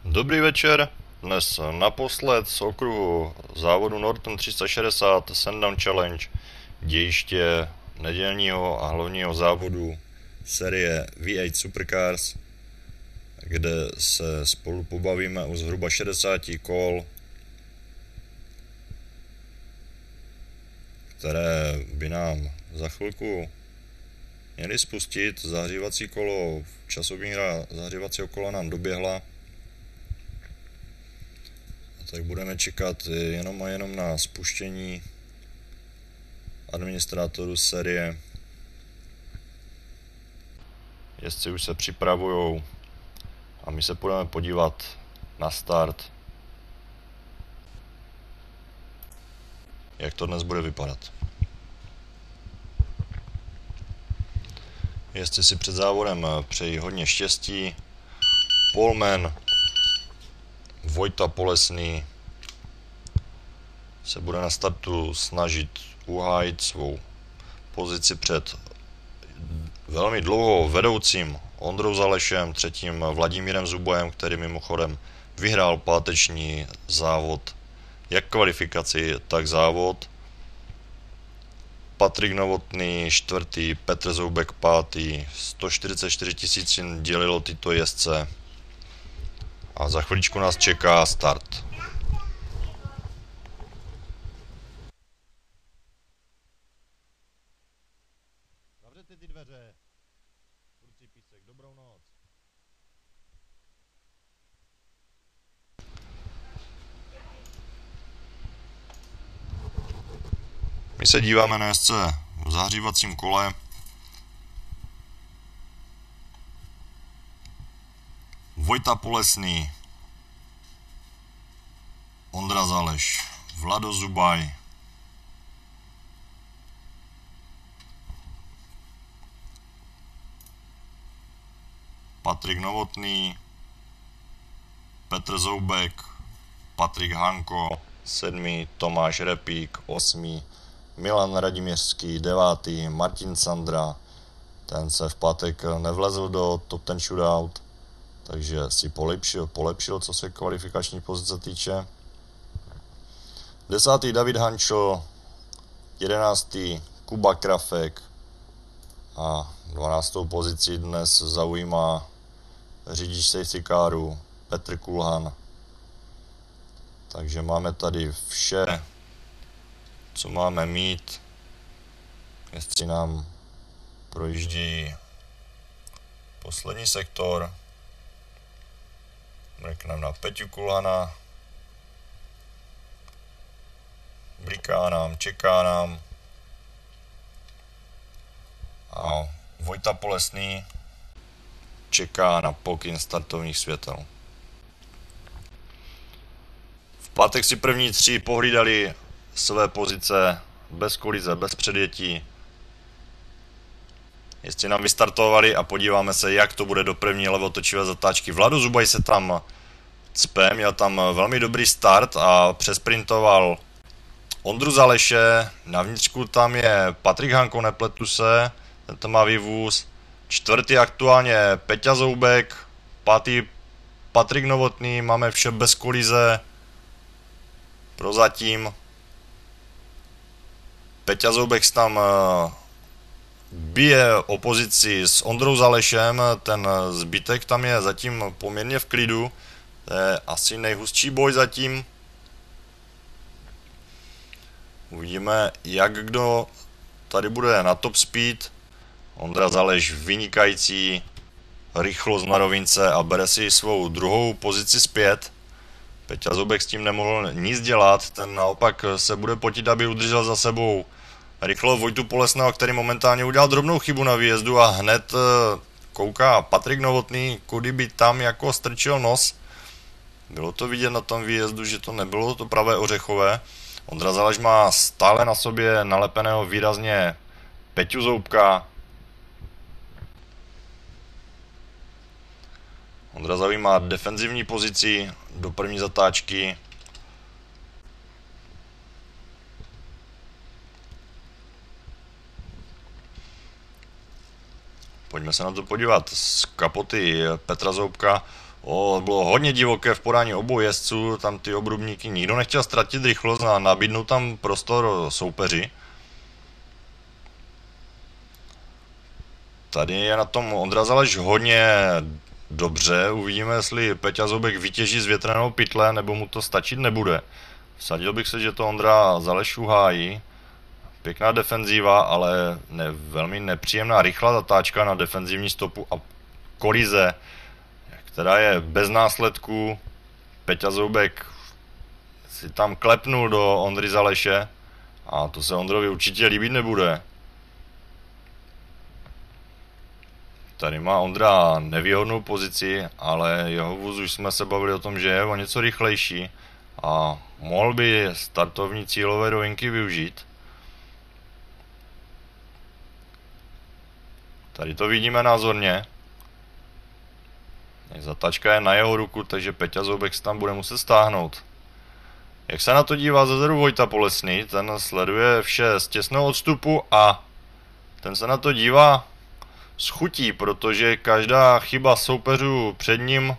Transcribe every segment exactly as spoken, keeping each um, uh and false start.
Dobrý večer, dnes naposled z okruhu závodu Norton tři sta šedesát Sandown Challenge, dějiště nedělního a hlavního závodu série V osm Supercars, kde se spolu pobavíme o zhruba šedesáti kol, které by nám za chvilku měly spustit. Zahřívací kolo, časomíra zahřívacího kola nám doběhla, tak budeme čekat jenom a jenom na spuštění administrátorů série. Jezdci už se připravujou a my se půjdeme podívat na start, jak to dnes bude vypadat. Jezdci si před závodem přejí hodně štěstí. Polman Vojta Polesný se bude na startu snažit uhájit svou pozici před velmi dlouho vedoucím Ondrou Zalešem, třetím Vladimírem Zubojem, který mimochodem vyhrál páteční závod, jak kvalifikaci, tak závod. Patrik Novotný čtvrtý, Petr Zoubek pátý, sto čtyřicet čtyři tisíc dělilo tyto jezdce. A za chviličku nás čeká start. Zavřete ty dveře. Kluci Písek, dobrou noc. My se díváme na jezdce v zahřívacím kole. Vojta Polesný, Ondra Zaleš, Vlado Zubaj, Patrik Novotný, Petr Zoubek, Patrik Hanko, sedmý, Tomáš Repík, osmý, Milan Radiměřský, devátý, Martin Sandra, ten se v pátek nevlezl do top ten shootout, takže si polepšil, polepšil, co se kvalifikační pozice týče. Desátý David Hančo, jedenáctý Kuba Krafek a dvanáctou pozici dnes zaujímá řidič safety caru Petr Kulhan. Takže máme tady vše, co máme mít. Jezdci nám projíždí poslední sektor. Mrkneme na Peťu Kulhana. Bliká nám, čeká nám. A Vojta Polesný čeká na pokyn startovních světel. V pátek si první tři pohlídali své pozice bez kolize, bez předjetí. Jestli nám vystartovali a podíváme se, jak to bude do první levotočivé zatáčky. Vlado Zubaj se tam cpe, měl tam velmi dobrý start a přesprintoval Ondru Zaleše. Na vnitřku tam je Patrik Hanko, nepletu se, ten to má vývůz. Čtvrtý aktuálně Peťa Zoubek, pátý Patrik Novotný, máme vše bez kolize. Prozatím Peťa Zoubek tam bije opozici s Ondrou Zalešem, ten zbytek tam je zatím poměrně v klidu. To je asi nejhustší boj zatím. Uvidíme, jak kdo tady bude na top speed. Ondra Zaleš vynikající rychlost na rovince a bere si svou druhou pozici zpět. Peťa Zoubek s tím nemohl nic dělat, ten naopak se bude potit, aby udržel za sebou rychlo Vojtu Polesného, který momentálně udělal drobnou chybu na výjezdu a hned kouká Patrik Novotný, kudy by tam jako strčil nos. Bylo to vidět na tom výjezdu, že to nebylo to pravé ořechové. Ondra Zaleš má stále na sobě nalepeného výrazně Peťu Zoubka. Ondra zaujímá defenzivní pozici do první zatáčky. Pojďme se na to podívat z kapoty Petra Zoubka. O, bylo hodně divoké v podání obou jezdců, tam ty obrubníky, nikdo nechtěl ztratit rychlost a nabídnout tam prostor soupeři. Tady je na tom Ondra Zaleš hodně dobře, uvidíme, jestli Peťa Zoubek vytěží z větrného pytle, nebo mu to stačit nebude. Vsadil bych se, že to Ondra Zaleš uhájí. Pěkná defenzíva, ale ne, velmi nepříjemná rychlá zatáčka na defenzivní stopu a kolize, která je bez následků. Peťa Zoubek si tam klepnul do Ondry Zaleše a to se Ondrovi určitě líbit nebude. Tady má Ondra nevýhodnou pozici, ale jeho vůz už jsme se bavili o tom, že je o něco rychlejší a mohl by startovní cílové rovinky využít. Tady to vidíme názorně. Zatačka je na jeho ruku, takže Peťa Zoubek se tam bude muset stáhnout. Jak se na to dívá zezeru Vojta Polesný, ten sleduje vše z těsného odstupu a ten se na to dívá s chutí, protože každá chyba soupeřů před ním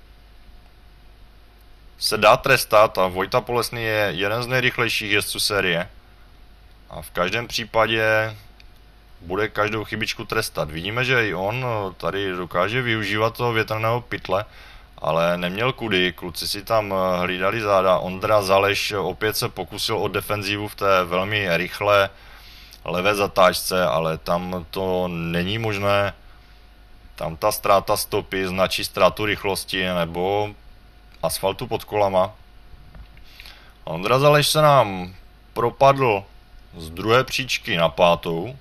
se dá trestat a Vojta Polesný je jeden z nejrychlejších jezdců série. A v každém případě bude každou chybičku trestat. Vidíme, že i on tady dokáže využívat toho větrného pytle, ale neměl kudy, kluci si tam hlídali záda. Ondra Zaleš opět se pokusil o defenzivu v té velmi rychlé levé zatáčce, ale tam to není možné. Tam ta ztráta stopy značí ztrátu rychlosti nebo asfaltu pod kolama. Ondra Zaleš se nám propadl z druhé příčky na pátou.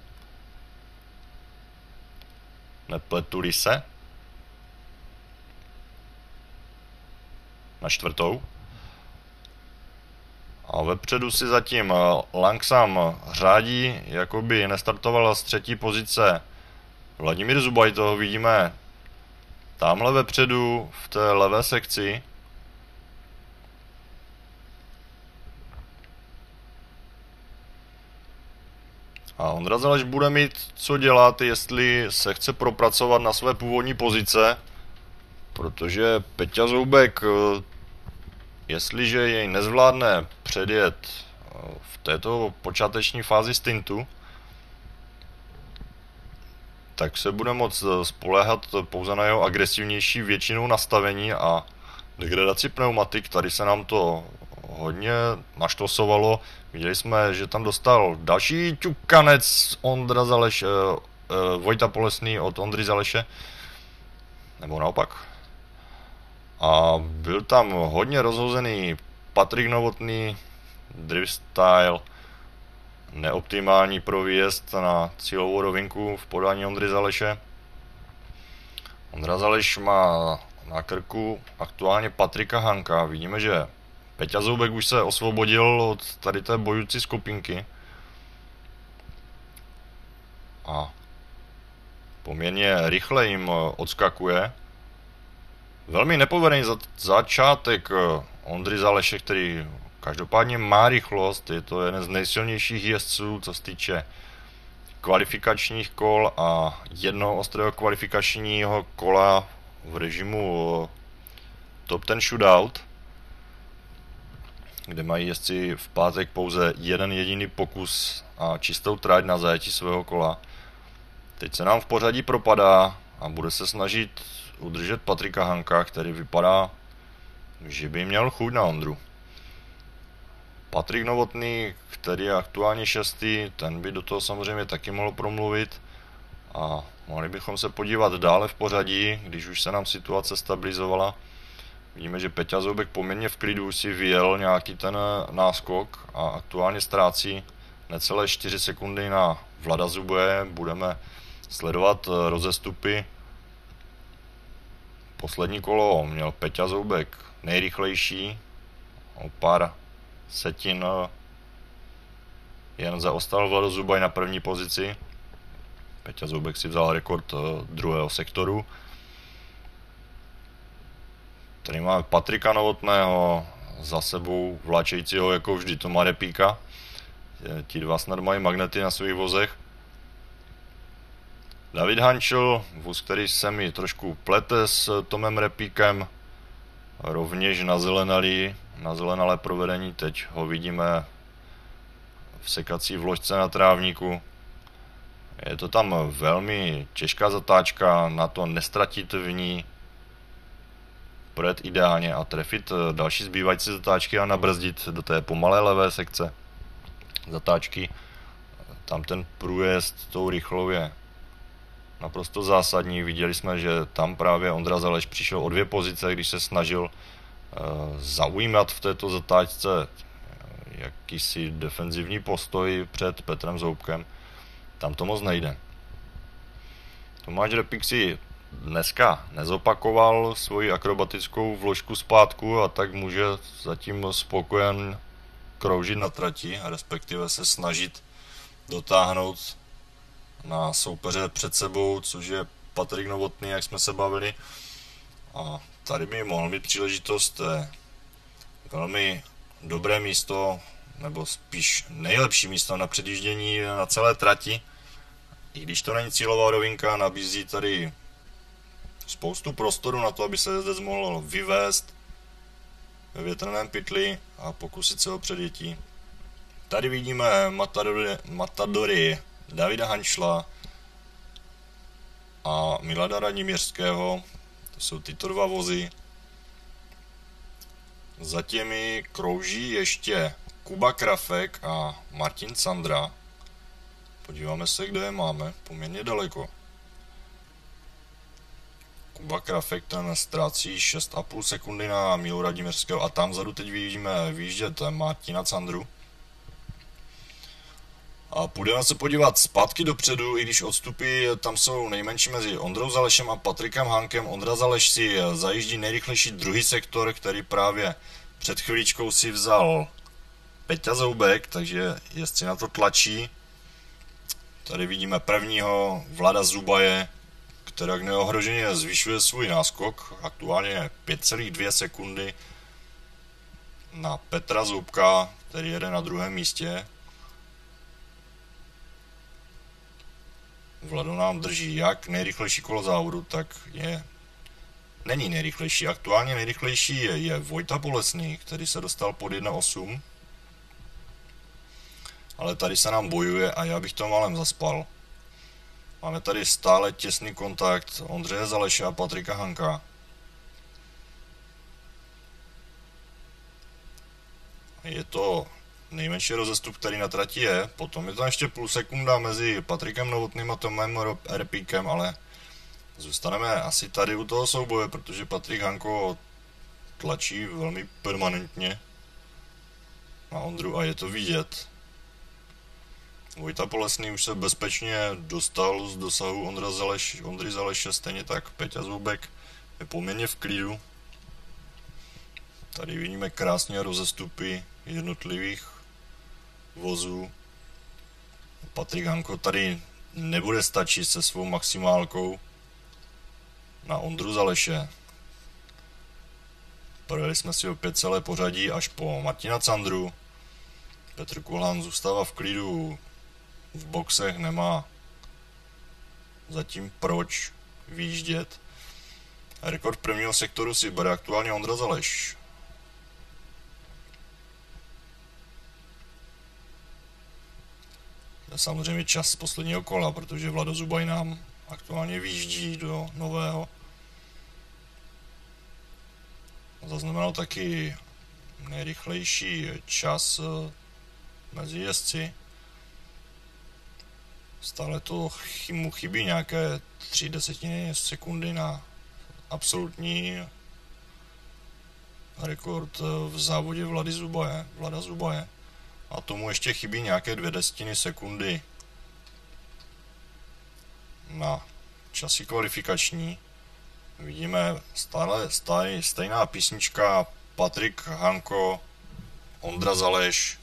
Nepletuli se. Na čtvrtou. A vepředu si zatím Langsam řádí, jakoby nestartoval z třetí pozice Vladimír Zubaj, toho vidíme tamhle vepředu v té levé sekci. A Ondra Zaleš bude mít co dělat, jestli se chce propracovat na své původní pozice, protože Peťa Zoubek, jestliže jej nezvládne předjet v této počáteční fázi stintu, tak se bude moct spoléhat pouze na jeho agresivnější většinou nastavení a degradaci pneumatik. Tady se nám to hodně naštosovalo. Viděli jsme, že tam dostal další ťukanec Ondra Zaleš, eh, eh, Vojta Polesný od Ondry Zaleše. Nebo naopak. A byl tam hodně rozhozený Patrik Novotný, drift style, neoptimální pro výjezd na cílovou rovinku v podání Ondry Zaleše. Ondra Zaleš má na krku aktuálně Patrika Hanka. Vidíme, že Peťa Zoubek už se osvobodil od tady té bojující skupinky. A poměrně rychle jim odskakuje. Velmi nepovedený za začátek Ondry Zaleše, který každopádně má rychlost. Je to jeden z nejsilnějších jezdců, co se týče kvalifikačních kol a jednoho ostrého kvalifikačního kola v režimu Top ten Shootout, kde mají jezdci v pátek pouze jeden jediný pokus a čistou trať na zajetí svého kola. Teď se nám v pořadí propadá a bude se snažit udržet Patrika Hanka, který vypadá, že by měl chuť na Ondru. Patrik Novotný, který je aktuálně šestý, ten by do toho samozřejmě taky mohl promluvit a mohli bychom se podívat dále v pořadí, když už se nám situace stabilizovala. Vidíme, že Peťa Zoubek poměrně v klidu si vyjel nějaký ten náskok a aktuálně ztrácí necelé čtyři sekundy na Vlada Zuboje. Budeme sledovat rozestupy. Poslední kolo měl Peťa Zoubek nejrychlejší, o pár setin jen zaostal Vlado Zubaj na první pozici. Peťa Zoubek si vzal rekord druhého sektoru. Tady máme Patrika Novotného za sebou vláčejícího jako vždy Toma Repíka. Ti dva snad mají magnety na svých vozech. David Hančl, vůz, který se mi trošku plete s Tomem Repíkem, rovněž nazelenalý, nazelenalé provedení, teď ho vidíme v sekací vložce na trávníku. Je to tam velmi těžká zatáčka, na to nestratit v ní, projet ideálně a trefit další zbývající zatáčky a nabrzdit do té pomalé levé sekce zatáčky. Tam ten průjezd tou rychlou je naprosto zásadní. Viděli jsme, že tam právě Ondra Zaleš přišel o dvě pozice, když se snažil uh, zaujímat v této zatáčce jakýsi defenzivní postoj před Petrem Zoubkem. Tam to moc nejde. Tomáš Repík si dneska nezopakoval svoji akrobatickou vložku zpátku a tak může zatím spokojen kroužit na trati, respektive se snažit dotáhnout na soupeře před sebou, což je Patrik Novotný, jak jsme se bavili. A tady by mohl mít příležitost, to je velmi dobré místo, nebo spíš nejlepší místo na předjíždění na celé trati. I když to není cílová rovinka, nabízí tady spoustu prostoru na to, aby se jezdec mohl vyvést ve větrném pytli a pokusit se o předjetí. Tady vidíme matadory, matadory Davida Hančla a Milada Radimířského. To jsou tyto dva vozy. Za těmi krouží ještě Kuba Krafek a Martin Candra. Podíváme se, kde je máme. Poměrně daleko. Kuba Krafek ten ztrácí šest a půl sekundy na Milu Radimířského a tam vzadu teď vidíme výjíždět Martina Candru. A půjdeme se podívat zpátky dopředu, i když odstupy tam jsou nejmenší mezi Ondrou Zalešem a Patrikem Hankem. Ondra Zaleš si zajíždí nejrychlejší druhý sektor, který právě před chvíličkou si vzal Peťa Zoubek, takže jezdci na to tlačí. Tady vidíme prvního Vlada Zubaje, který neohroženě zvyšuje svůj náskok, aktuálně pět celá dvě sekundy na Petra Zoubka, který jede na druhém místě. Vlado nám drží jak nejrychlejší kolo závodu, tak je není nejrychlejší. Aktuálně nejrychlejší je, je Vojta Bolesný, který se dostal pod jedna osm. Ale tady se nám bojuje a já bych to málem zaspal. Máme tady stále těsný kontakt Ondřeje Zaleše a Patrika Hanka. Je to nejmenší rozestup, který na trati je. Potom je tam ještě půl sekunda mezi Patrikem Novotným a Tomem Repíkem, ale zůstaneme asi tady u toho souboje, protože Patrik Hanko tlačí velmi permanentně na Ondru a je to vidět. Vojta Bolesný už se bezpečně dostal z dosahu Ondra Zaleš, Ondry Zaleše, stejně tak Peťa Zoubek je poměrně v klidu. Tady vidíme krásně rozestupy jednotlivých vozů. Patrik Hanko tady nebude stačit se svou maximálkou na Ondru Zaleše. Projeli jsme si opět celé pořadí až po Martina Candru. Petr Kulhán zůstává v klidu v boxech, nemá zatím proč vyjíždět. Rekord prvního sektoru si bere aktuálně Ondra Zaleš. To je samozřejmě čas z posledního kola, protože Vlado Zubaj nám aktuálně vyjíždí do nového. Zaznamenal taky nejrychlejší čas mezi jezdci. Stále to mu chybí nějaké tři desetiny sekundy na absolutní rekord v závodě Vlady Zubaje, Vlada Zubaje. A tomu ještě chybí nějaké dvě desetiny sekundy na časy kvalifikační. Vidíme stále, stále stejná písnička Patrik Hanko, Ondra Zaleš.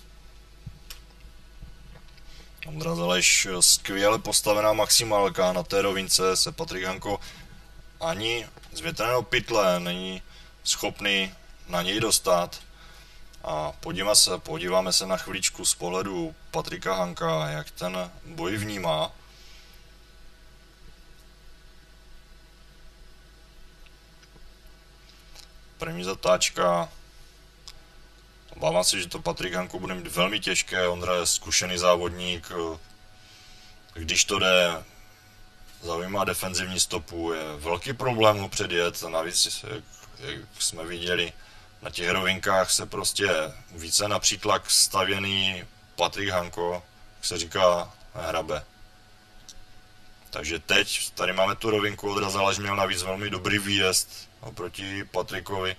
Ondra Zaleš, skvěle postavená maximálka, na té rovince se Patrik Hanko ani z větrného pytle není schopný na něj dostat. A podíváme se, podíváme se na chvíličku z pohledu Patrika Hanka, jak ten boj vnímá. první zatáčka. Obávám se, že to Patrik Hanko bude mít velmi těžké, Ondra je zkušený závodník, když to jde, zaujímá defenzivní stopu, je velký problém ho předjet, navíc, jak, jak jsme viděli, na těch rovinkách se prostě více na přítlak stavěný Patrik Hanko, jak se říká, hrabe. Takže teď tady máme tu rovinku, Ondra Zalaš měl navíc velmi dobrý výjezd oproti Patrikovi.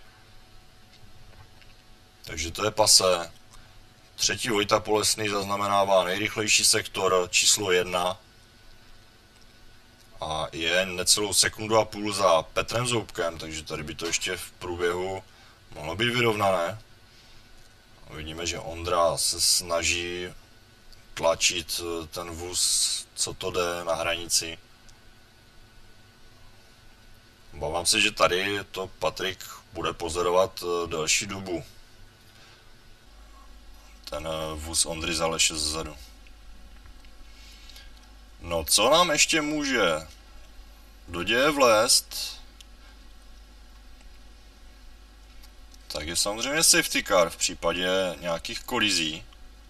Takže to je pasé. Třetí Vojta Polesný zaznamenává nejrychlejší sektor číslo jedna. A je necelou sekundu a půl za Petrem Zoubkem, takže tady by to ještě v průběhu mohlo být vyrovnané. A vidíme, že Ondra se snaží tlačit ten vůz, co to jde, na hranici. Obávám se, že tady to Patrik bude pozorovat delší dobu. Ten vůz Ondry Zaleše zezadu. No, co nám ještě může do děje vlézt, tak je samozřejmě safety car v případě nějakých kolizí,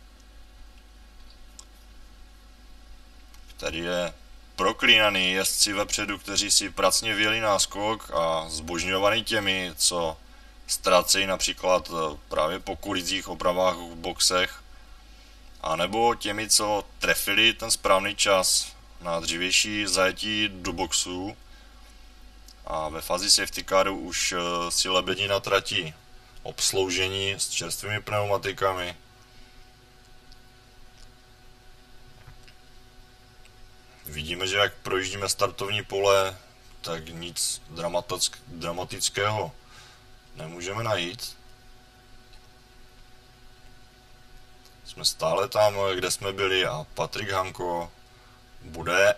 který je proklínaný jezdci vepředu, kteří si pracně vyjeli náskok a zbožňovaný těmi, co ztrácejí například právě po kolizích, opravách v boxech, anebo těmi, co trefili ten správný čas na dřívější zajetí do boxu a ve fázi safety caru už si lebedí na trati obsloužení s čerstvými pneumatikami. Vidíme, že jak projíždíme startovní pole, tak nic dramatického nemůžeme najít. Jsme stále tam, kde jsme byli a Patrik Hanko bude,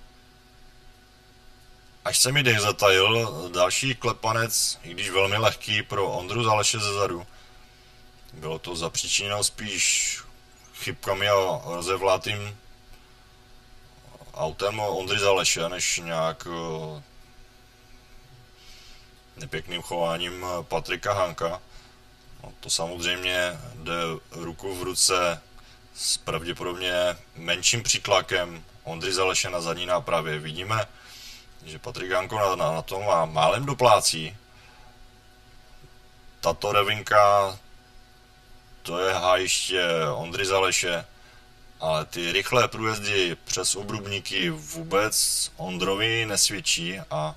až se mi dech zatajil, další klepanec, i když velmi lehký pro Ondru Zaleše zezadu. Bylo to zapříčiněno spíš chybkami a rozevlátým autem Ondry Zaleše, než nějak nepěkným chováním Patrika Hanka. No, to samozřejmě jde ruku v ruce s pravděpodobně menším přítlakem Ondry Zaleše na zadní nápravě. Vidíme, že Patrik Hanko na, na, na tom má málem doplácí. Tato rovinka, to je hájiště Ondry Zaleše, ale ty rychlé průjezdy přes obrubníky vůbec Ondrovi nesvědčí a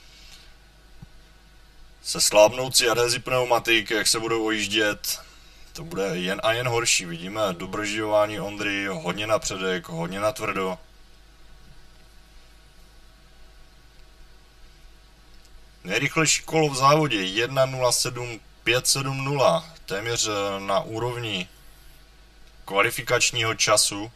se slábnoucí adhezi pneumatik, jak se budou ojíždět, to bude jen a jen horší. Vidíme dobroživování Ondry, hodně na předek, hodně na tvrdo. Nejrychlejší kolo v závodě jedna nula sedm pět sedm nula, téměř na úrovni kvalifikačního času.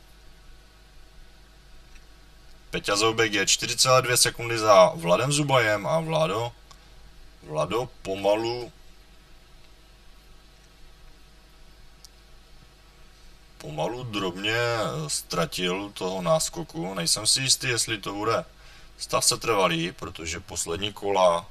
Peťa Zoubek je čtyři celé dvě sekundy za Vladem Zubajem a Vlado, Vlado pomalu pomalu drobně ztratil toho náskoku. Nejsem si jistý, jestli to bude stav setrvalý, protože poslední kola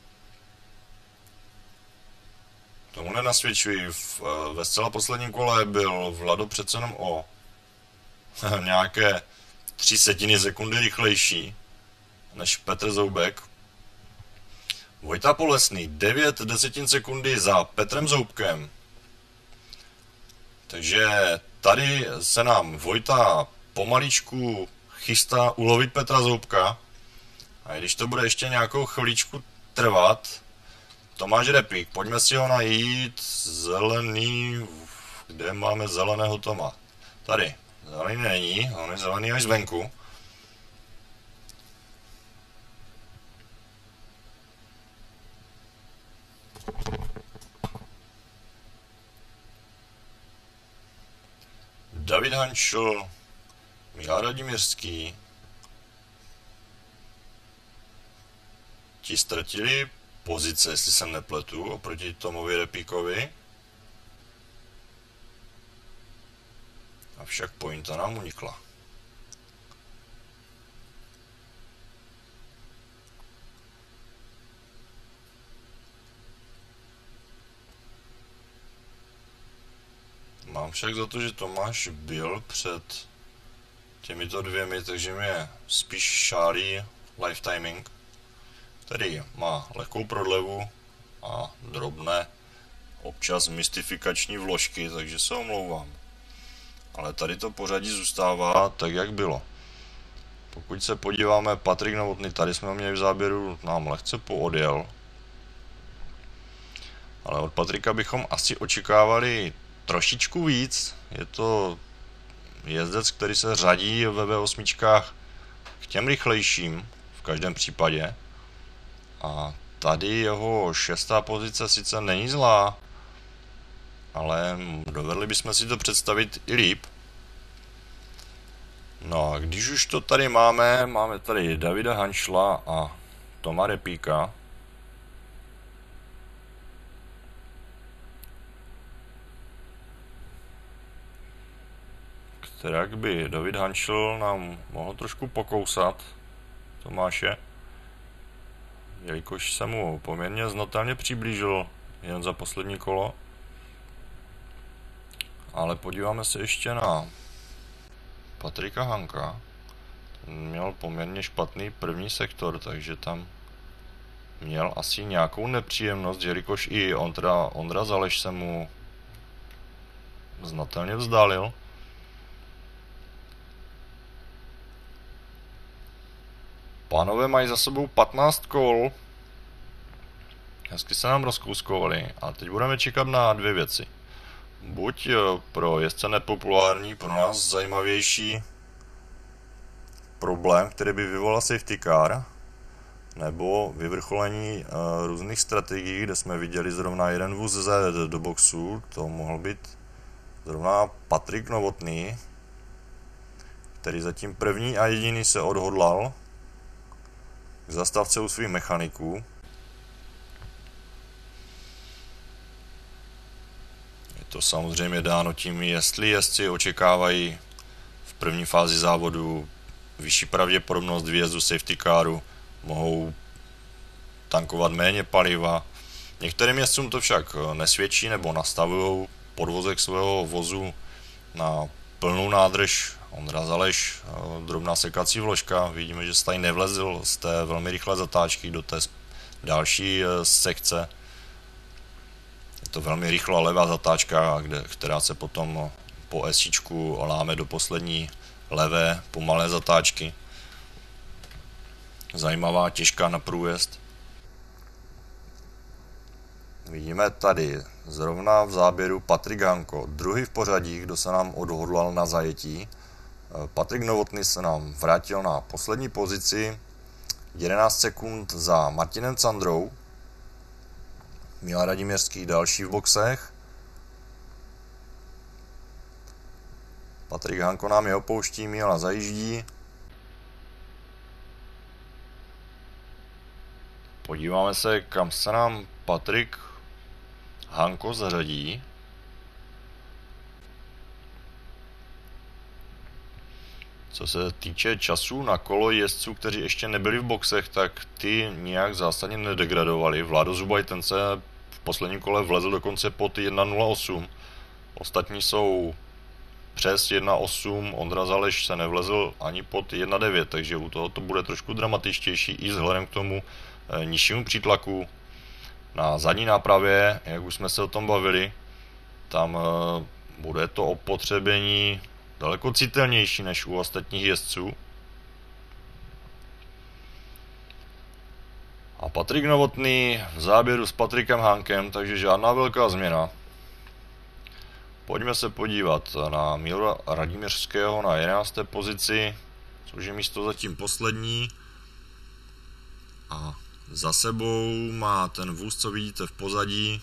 tomu nenasvědčují. Ve zcela posledním kole byl Vlado přece jenom o nějaké tři setiny sekundy rychlejší než Petr Zoubek. Vojta Polesný devět desetin sekundy za Petrem Zoubkem. Takže tady se nám Vojta pomaličku chystá ulovit Petra Zoubka. A když to bude ještě nějakou chviličku trvat, Tomáš Repík, pojďme si ho najít. Zelený, kde máme zeleného Toma? Tady, zelený není, on je zelený až zvenku. David Hanšl, Michal Radimirský. Ti ztratili pozice, jestli se nepletu, oproti Tomovi Repíkovi. Avšak pointa nám unikla. Mám však za to, že Tomáš byl před těmito dvěmi, takže mi je spíš šálí lifetiming, který má lehkou prodlevu a drobné, občas mystifikační vložky, takže se omlouvám. Ale tady to pořadí zůstává tak, jak bylo. Pokud se podíváme, Patrik Novotný, tady jsme měli v záběru, nám lehce poodjel. Ale od Patrika bychom asi očekávali trošičku víc. Je to jezdec, který se řadí ve V osm k těm rychlejším v každém případě. A tady jeho šestá pozice sice není zlá, ale dovedli bychom si to představit i líp. No a když už to tady máme, máme tady Davida Hanšla a Toma Repíka. Kterak by David Hanšl nám mohl trošku pokousat Tomáše, jelikož se mu poměrně znatelně přiblížil jen za poslední kolo. Ale podíváme se ještě na Patrika Hanka. Ten měl poměrně špatný první sektor, takže tam měl asi nějakou nepříjemnost, jelikož i Ondra, Ondra Zaleš se mu znatelně vzdálil. Pánové mají za sebou patnáct kol. Hezky se nám rozkouskovali a teď budeme čekat na dvě věci. Buď pro jezdce nepopulární, pro nás zajímavější problém, který by vyvolal safety car, nebo vyvrcholení uh, různých strategií, kde jsme viděli zrovna jeden vůz Z do boxu, to mohl být zrovna Patrik Novotný, který zatím první a jediný se odhodlal k zastávce u svých mechaniků. Je to samozřejmě dáno tím, jestli jezdci očekávají v první fázi závodu vyšší pravděpodobnost výjezdu safety caru, mohou tankovat méně paliva. Některým jezdcům to však nesvědčí nebo nastavují podvozek svého vozu na plnou nádrž. Ondra Zaleš, drobná sekací vložka, vidíme, že se tady nevlezl z té velmi rychlé zatáčky do té další sekce. Je to velmi rychlá levá zatáčka, kde, která se potom po esíčku láme do poslední levé pomalé zatáčky. Zajímavá, těžká na průjezd. Vidíme tady zrovna v záběru Patrik Hanko, druhý v pořadí, kdo se nám odhodlal na zajetí. Patrik Novotný se nám vrátil na poslední pozici, jedenáct sekund za Martinem Candrou. Milan Radiměřský další v boxech. Patrik Hanko nám je opouští, Milan zajíždí. Podíváme se, kam se nám Patrik Hanko zařadí. Co se týče časů na kolo jezdců, kteří ještě nebyli v boxech, tak ty nijak zásadně nedegradovali. Vlado Zubaj, ten se v posledním kole vlezl dokonce pod jedna nula osm. Ostatní jsou přes jedna osm, Ondra Zaleš se nevlezl ani pod jedna devět, takže u toho to bude trošku dramatičtější i vzhledem k tomu e, nižšímu přítlaku. Na zadní nápravě, jak už jsme se o tom bavili, tam e, bude to opotřebení daleko citelnější než u ostatních jezdců. A Patrik Novotný v záběru s Patrikem Hankem, takže žádná velká změna. Pojďme se podívat na Mila Radiměřského na jedenácté pozici, což je místo zatím poslední. A za sebou má ten vůz, co vidíte v pozadí,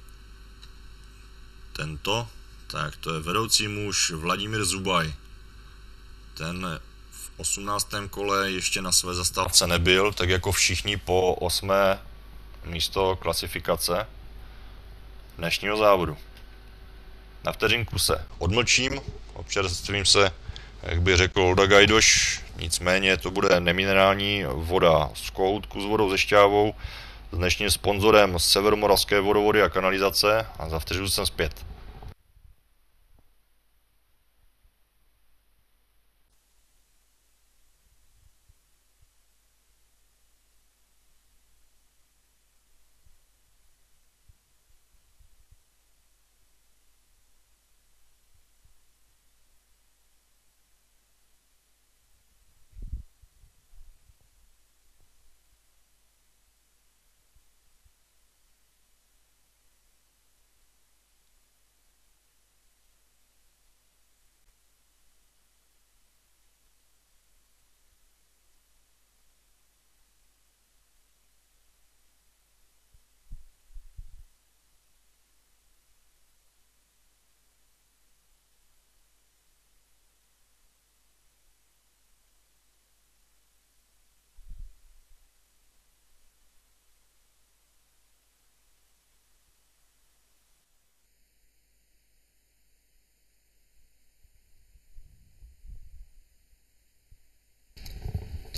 tento. Tak to je vedoucí muž Vladimír Zubaj. Ten v osmnáctém kole ještě na své zastávce nebyl, tak jako všichni po osmé místo klasifikace dnešního závodu. Na vteřinku se odmlčím, občerstvím se, jak by řekl Olda Gajdoš, nicméně to bude neminerální voda z kohoutku s vodou ze šťávou s dnešním sponzorem Severomoravské vodovody a kanalizace a za vteřinu jsem zpět.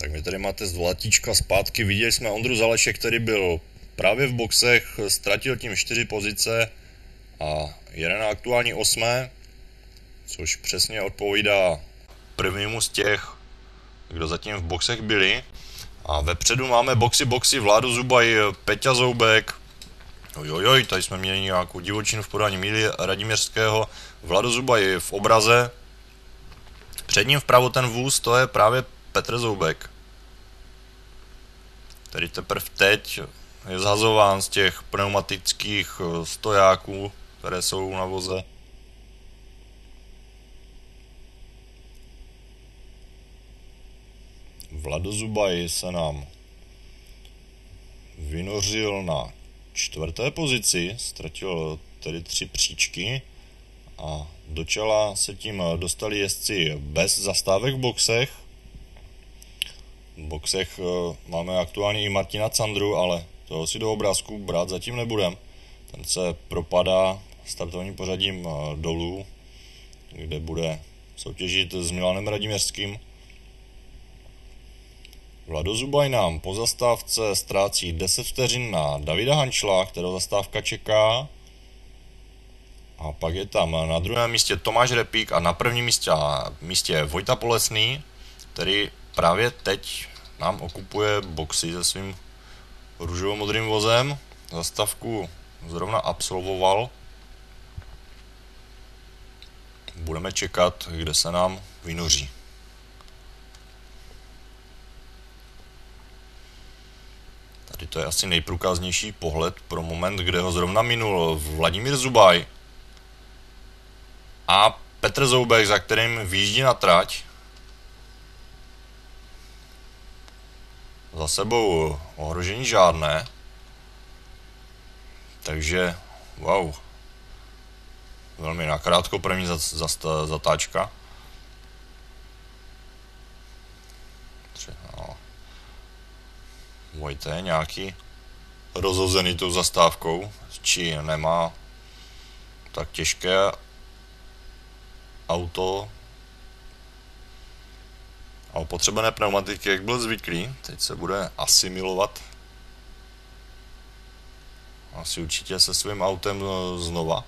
Tak vy tady máte zlatíčka zpátky, viděli jsme Ondru Zaleše, který byl právě v boxech, ztratil tím čtyři pozice a jede na aktuální osmé, což přesně odpovídá prvnímu z těch, kdo zatím v boxech byli. A vepředu máme boxy boxy Vládu Zubaj, Peťa Zoubek. Ojojoj, tady jsme měli nějakou divočinu v podání Míly Radiměřského. Vlado Zubaj je v obraze. Před ním vpravo ten vůz, to je právě Petr Zoubek, který teprve teď je zhazován z těch pneumatických stojáků, které jsou na voze. Vlado Zubaj se nám vynořil na čtvrté pozici, ztratil tedy tři příčky a do čela se tím dostali jezdci bez zastávek v boxech. V boxech máme aktuálně i Martina Candru, ale toho si do obrázku brát zatím nebudem. Ten se propadá startovním pořadím dolů, kde bude soutěžit s Milanem Radiměřským. Vlado Zubaj nám po zastávce ztrácí deset vteřin na Davida Hančla, kterého zastávka čeká. A pak je tam na druhém místě Tomáš Repík a na prvním místě, místě Vojta Polesný, který právě teď nám okupuje boxy se svým růžovo-modrým vozem. Zastávku zrovna absolvoval. Budeme čekat, kde se nám vynoří. Tady to je asi nejprůkaznější pohled pro moment, kde ho zrovna minul Vladimír Zubaj a Petr Zoubek, za kterým výjíždí na trať. Za sebou ohrožení žádné. Takže, wow, velmi nakrátko první zatáčka. No. Vojta je nějaký rozhozený tou zastávkou, či nemá tak těžké auto a opotřebené pneumatiky, jak byl zvyklý. Teď se bude asimilovat asi určitě se svým autem znova.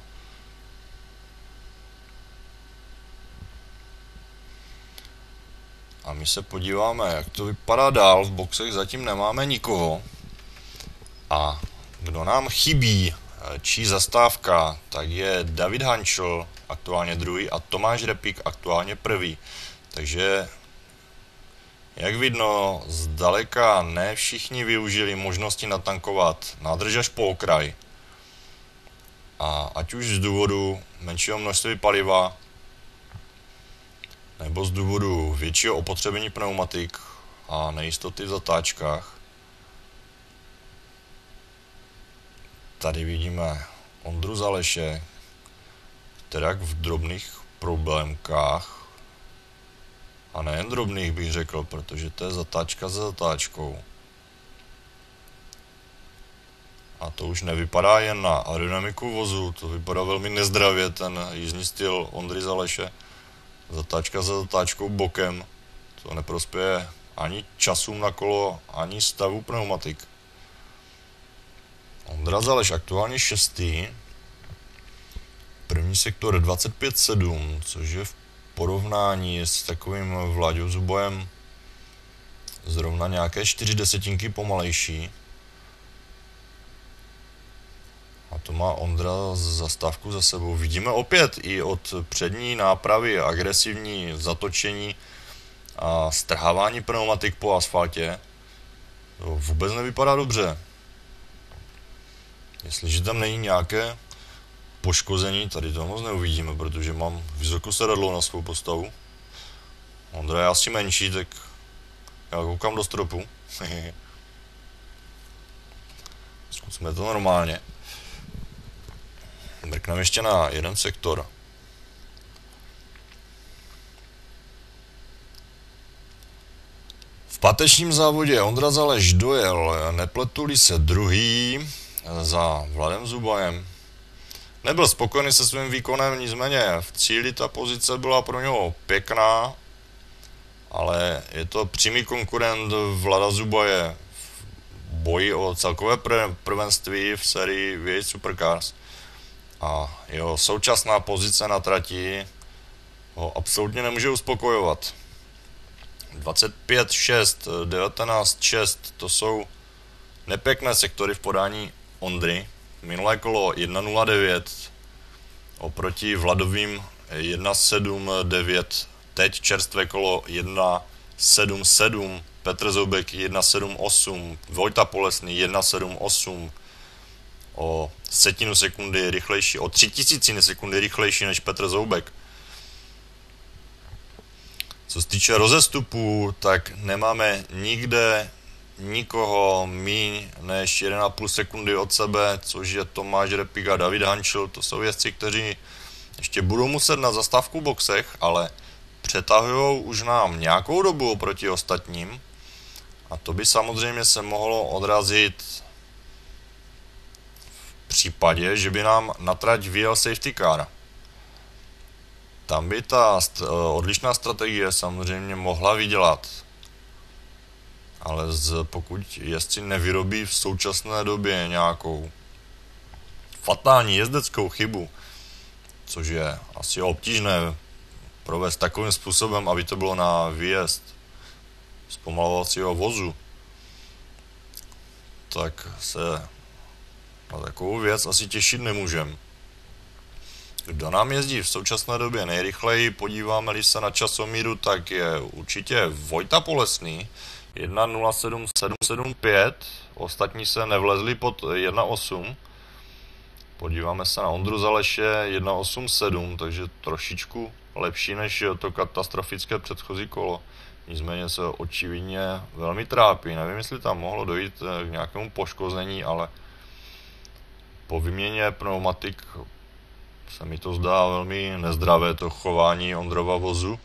A my se podíváme, jak to vypadá dál. V boxech zatím nemáme nikoho. A kdo nám chybí, čí zastávka, tak je David Hančl, aktuálně druhý, a Tomáš Repík, aktuálně prvý. Takže, jak vidno, zdaleka ne všichni využili možnosti natankovat nádrž až po okraj. A ať už z důvodu menšího množství paliva, nebo z důvodu většího opotřebení pneumatik a nejistoty v zatáčkách. Tady vidíme Ondru Zaleše, který v drobných problémkách, a nejen drobných bych řekl, protože to je zatáčka za zatáčkou. A to už nevypadá jen na aerodynamiku vozu, to vypadá velmi nezdravě, ten jízdní styl Ondry Zaleše. Zatáčka za zatáčkou bokem, to neprospěje ani časům na kolo, ani stavu pneumatik. Ondra Zaleš aktuálně šestý, první sektor dvacet pět sedm, což je v porovnání s takovým Vláďou Zubajem zrovna nějaké čtyři desetinky pomalejší. A to má Ondra zastávku za sebou. Vidíme opět i od přední nápravy agresivní zatočení a strhávání pneumatik po asfaltě. To vůbec nevypadá dobře. Jestliže tam není nějaké poškození, tady to moc neuvidíme, protože mám vysoko sedadlo na svou postavu. Ondra je asi menší, tak já koukám do stropu. Zkusme to normálně. Mrkneme ještě na jeden sektor. V pátečním závodě Ondra Zaleš dojel, nepletuli se, druhý za Vladem Zubajem. Nebyl spokojený se svým výkonem, nicméně v cíli ta pozice byla pro něho pěkná ale je to přímý konkurent Vlada Zubaje v boji o celkové pr- prvenství v sérii V osm Supercars. A jeho současná pozice na trati ho absolutně nemůže uspokojovat. dvacet pět šest, devatenáct šest, to jsou nepěkné sektory v podání Ondry. Minulé kolo jedna nula devět oproti Vladovým jedna sedm devět, teď čerstvé kolo jedna sedm sedm, Petr Zoubek jedna sedm osm, Vojta Polesný jedna sedm osm, o setinu sekundy rychlejší, o tři tisíciny sekundy rychlejší než Petr Zoubek. Co se týče rozestupů, tak nemáme nikde nikoho míň než jedna celá pět sekundy od sebe, což je Tomáš Repík a David Hančl. To jsou jezdci, kteří ještě budou muset na zastávku v boxech, ale přetahují už nám nějakou dobu oproti ostatním. A to by samozřejmě se mohlo odrazit v případě, že by nám na trať vyjel safety car. Tam by ta odlišná strategie samozřejmě mohla vydělat. Ale z, pokud jezdci nevyrobí v současné době nějakou fatální jezdeckou chybu, což je asi obtížné provést takovým způsobem, aby to bylo na výjezd zpomalovacího vozu, tak se na takovou věc asi těšit nemůžeme. Kdo nám jezdí v současné době nejrychleji, podíváme-li se na časomíru, tak je určitě Vojta Polesný jedna nula sedm sedm sedm pět, ostatní se nevlezli pod jedna osm. Podíváme se na Ondru Zaleše jedna osm sedm, takže trošičku lepší než to katastrofické předchozí kolo. Nicméně se očividně velmi trápí. Nevím, jestli tam mohlo dojít k nějakému poškození, ale po výměně pneumatik se mi to zdá velmi nezdravé, to chování Ondrova vozu.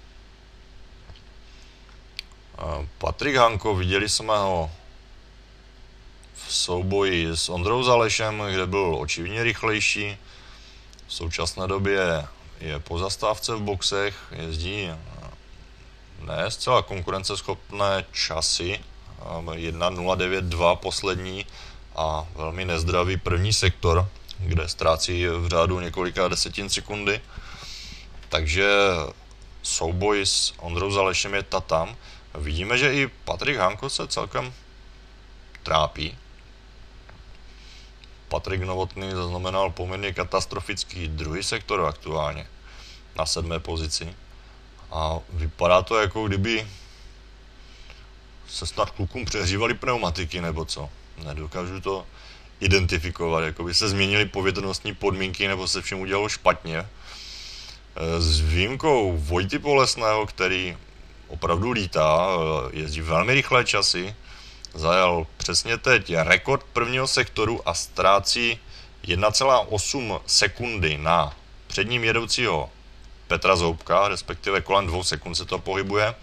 Patrik Hanko, viděli jsme ho v souboji s Ondrou Zalešem, kde byl očividně rychlejší. V současné době je po zastávce v boxech, jezdí ne zcela konkurenceschopné časy, jedna nula devět dva poslední a velmi nezdravý první sektor, kde ztrácí v řádu několika desetin sekundy. Takže souboj s Ondrou Zalešem je tatam. Vidíme, že i Patrik Hanko se celkem trápí. Patrik Novotný zaznamenal poměrně katastrofický druhý sektor aktuálně na sedmé pozici. A vypadá to, jako kdyby se snad klukům přehřívali pneumatiky, nebo co. Nedokážu to identifikovat, jako by se změnily povětrnostní podmínky, nebo se všem udělalo špatně. S výjimkou Vojty Polesného, který opravdu lítá, jezdí velmi rychlé časy, zajal přesně teď rekord prvního sektoru a ztrácí jedna celá osm sekundy na předním jedoucího Petra Zoubka, respektive kolem dvou sekund se to pohybuje.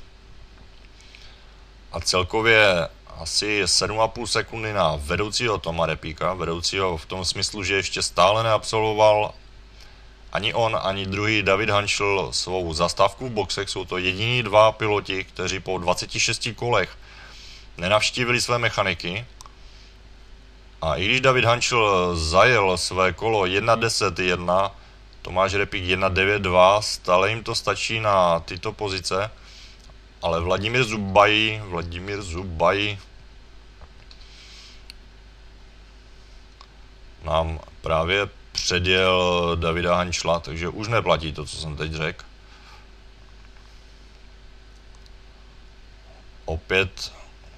A celkově asi sedm a půl sekundy na vedoucího Toma Repíka, vedoucího v tom smyslu, že ještě stále neabsolvoval ani on, ani druhý David Hančl svou zastávku v boxech. Jsou to jediní dva piloti, kteří po dvaceti šesti kolech nenavštívili své mechaniky. A i když David Hančl zajel své kolo jedna deset jedna, Tomáš Repík jedna devět dva, stále jim to stačí na tyto pozice, ale Vladimír Zubaj, Vladimír Zubaj nám právě předjel Davida Hančla, takže už neplatí to, co jsem teď řekl. Opět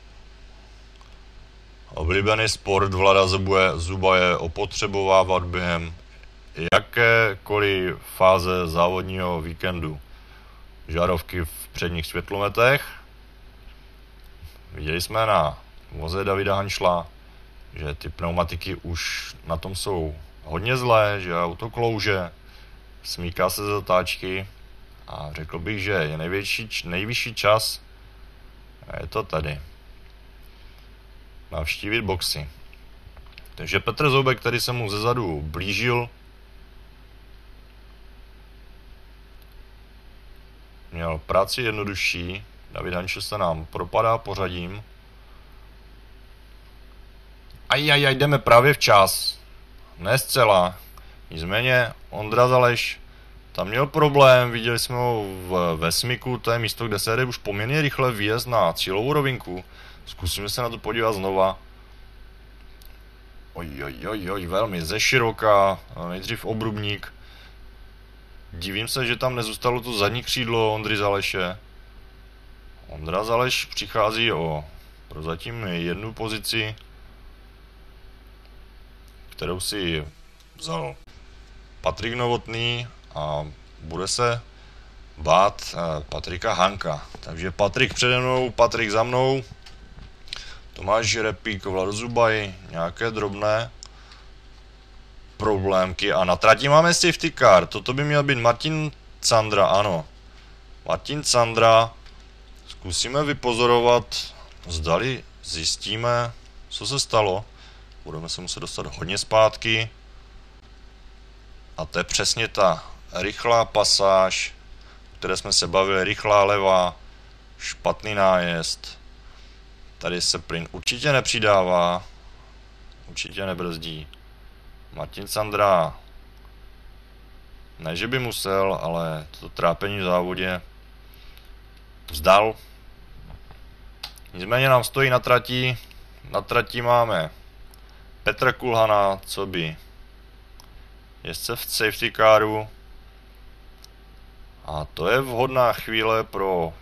oblíbený sport Vlada Zubaje opotřebovávat během jakékoliv fáze závodního víkendu žárovky v předních světlometech. Viděli jsme na voze Davida Hančla, že ty pneumatiky už na tom jsou hodně zlé, že auto klouže, smíká se ze zatáčky a řekl bych, že je největší, nejvyšší čas, a je to tady, navštívit boxy. Takže Petr Zoubek, který se mu zezadu blížil, měl práci jednodušší, David Hančel se nám propadá pořadím. Ajajaj, jdeme právě včas. Ne zcela. Nicméně Ondra Zaleš tam měl problém, viděli jsme ho v Vesmiku, to je místo, kde se jde už poměrně rychle výjezd na cílovou rovinku. Zkusíme se na to podívat znova. Oj, oj, oj, oj, velmi ze široka, nejdřív obrubník. Divím se, že tam nezůstalo to zadní křídlo Ondry Zaleše. Ondra Zaleš přichází o prozatím jednu pozici, kterou si vzal Patrik Novotný a bude se bát Patrika Hanka. Takže Patrik přede mnou, Patrik za mnou, Tomáš Repík, Vlado Zubaj, nějaké drobné problémky a na trati máme safety car. Toto by měl být Martin Candra, ano. Martin Candra, zkusíme vypozorovat, zdali zjistíme, co se stalo. Budeme se muset dostat hodně zpátky. A to je přesně ta rychlá pasáž, o které jsme se bavili, rychlá levá, špatný nájezd. Tady se plyn určitě nepřidává, určitě nebrzdí. Martin Candra, ne že by musel, ale to trápení v závodě vzdal. Nicméně nám stojí na trati, na trati máme Petra Kulhana, co by jezdce v safety caru. A to je vhodná chvíle pro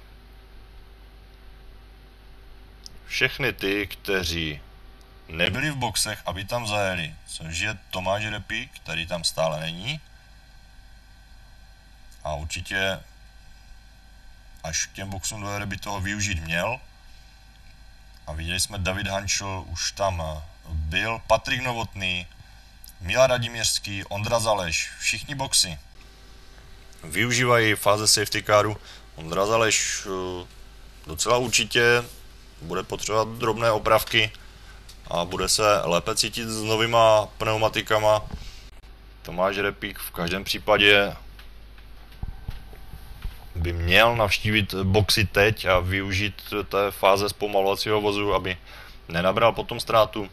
všechny ty, kteří nebyli v boxech, aby tam zajeli. Což je Tomáš Repík, který tam stále není. A určitě až k těm boxům dojede, by toho využít měl. A viděli jsme, David Hančel už tam byl, Patrik Novotný, Milan Radiměřský, Ondra Zaleš, všichni boxy využívají fáze safety caru. Ondra Zaleš docela určitě bude potřebovat drobné opravky a bude se lépe cítit s novýma pneumatikama. Tomáš Repík v každém případě by měl navštívit boxy teď a využít té fáze zpomalovacího vozu, aby nenabral potom ztrátu.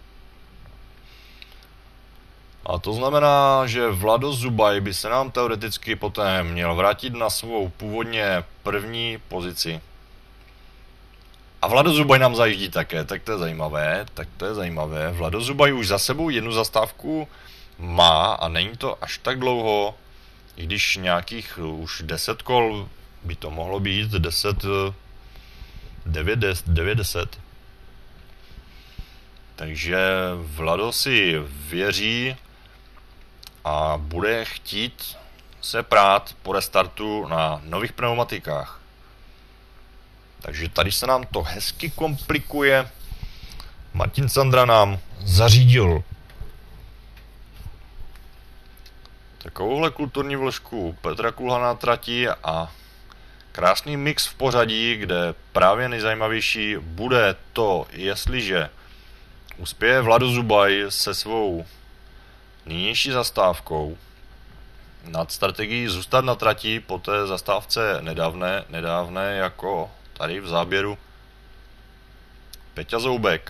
A to znamená, že Vlado Zubaj by se nám teoreticky poté měl vrátit na svou původně první pozici. A Vlado Zubaj nám zajíždí také, tak to je zajímavé, tak to je zajímavé. Vlado Zubaj už za sebou jednu zastávku má a není to až tak dlouho, i když nějakých už deset kol by to mohlo být, deset, devět, deset. Takže Vlado si věří a bude chtít se prát po restartu na nových pneumatikách. Takže tady se nám to hezky komplikuje. Martin Candra nám zařídil takovouhle kulturní vložku Petra Kulhana trati a krásný mix v pořadí, kde právě nejzajímavější bude to, jestliže uspěje Vlado Zubaj se svou nynější zastávkou nad strategií zůstat na trati po té zastávce nedávné, nedávné jako tady v záběru Peťa Zoubek,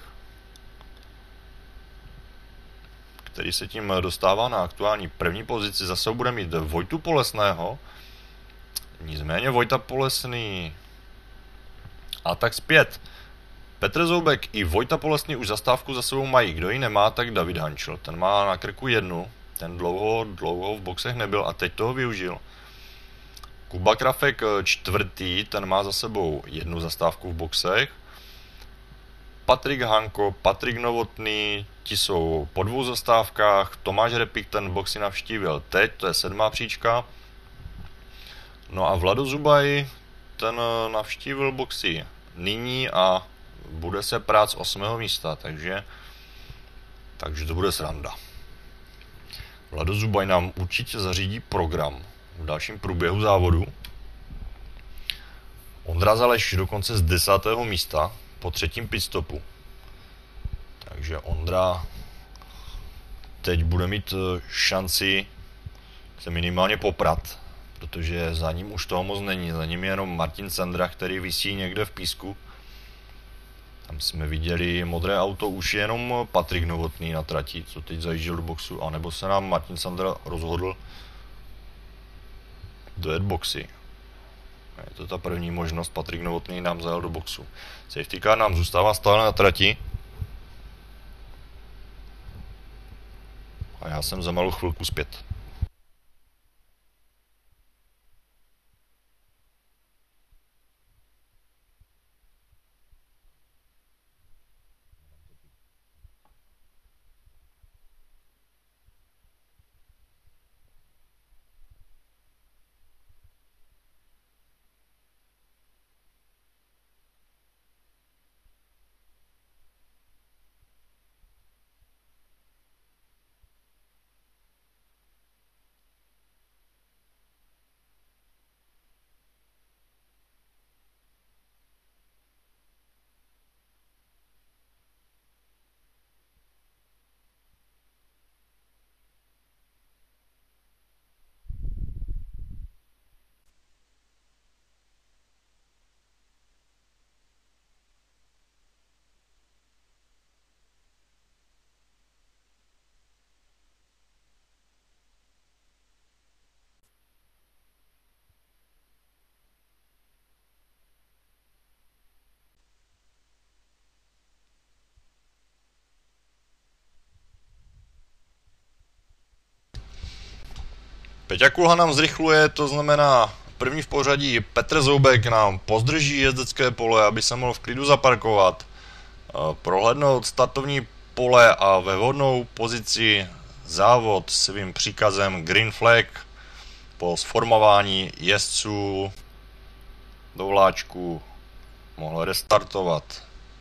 který se tím dostává na aktuální první pozici. Zase bude mít Vojtu Polesného. Nicméně Vojta Polesný a tak zpět. Petr Zoubek i Vojta Polesný už zastávku za sebou mají. Kdo ji nemá, tak David Hančel. Ten má na krku jednu. Ten dlouho, dlouho v boxech nebyl a teď toho využil. Kuba Krafek čtvrtý, ten má za sebou jednu zastávku v boxech. Patrik Hanko, Patrik Novotný, ti jsou po dvou zastávkách. Tomáš Repík ten boxy navštívil teď, to je sedmá příčka. No a Vlado Zubaj, ten navštívil boxy nyní a bude se prát z osmého místa, takže, takže to bude sranda. Vlado Zubaj nám určitě zařídí program v dalším průběhu závodu. Ondra Zaleš dokonce z desátého místa po třetím pitstopu. Takže Ondra teď bude mít šanci se minimálně poprat, protože za ním už toho moc není. Za ním je jenom Martin Sandra, který visí někde v písku. Tam jsme viděli modré auto, už je jenom Patrik Novotný na trati, co teď zajížděl do boxu, anebo se nám Martin Sandra rozhodl dojet boxy. Je to ta první možnost, Patrik Novotný nám zajel do boxu. Safety car nám zůstává stále na trati. A já jsem za malou chvilku zpět. Peťa Kulha nám zrychluje, to znamená první v pořadí Petr Zoubek nám pozdrží jezdecké pole, aby se mohl v klidu zaparkovat, prohlédnout startovní pole a ve vhodnou pozici závod svým příkazem Green Flag po sformování jezdců do vláčku mohl restartovat.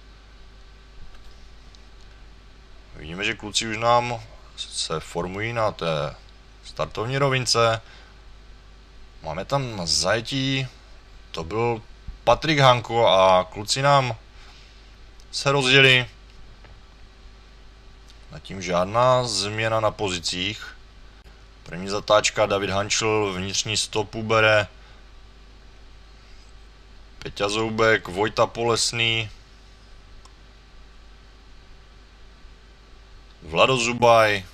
Vidíme, že kluci už nám se formují na té startovní rovince. Máme tam zajetí, to byl Patrik Hanko a kluci nám se rozdělili. Zatím žádná změna na pozicích. První zatáčka David Hančl, vnitřní stopu bere Peťa Zoubek, Vojta Polesný, Vlado Zubaj,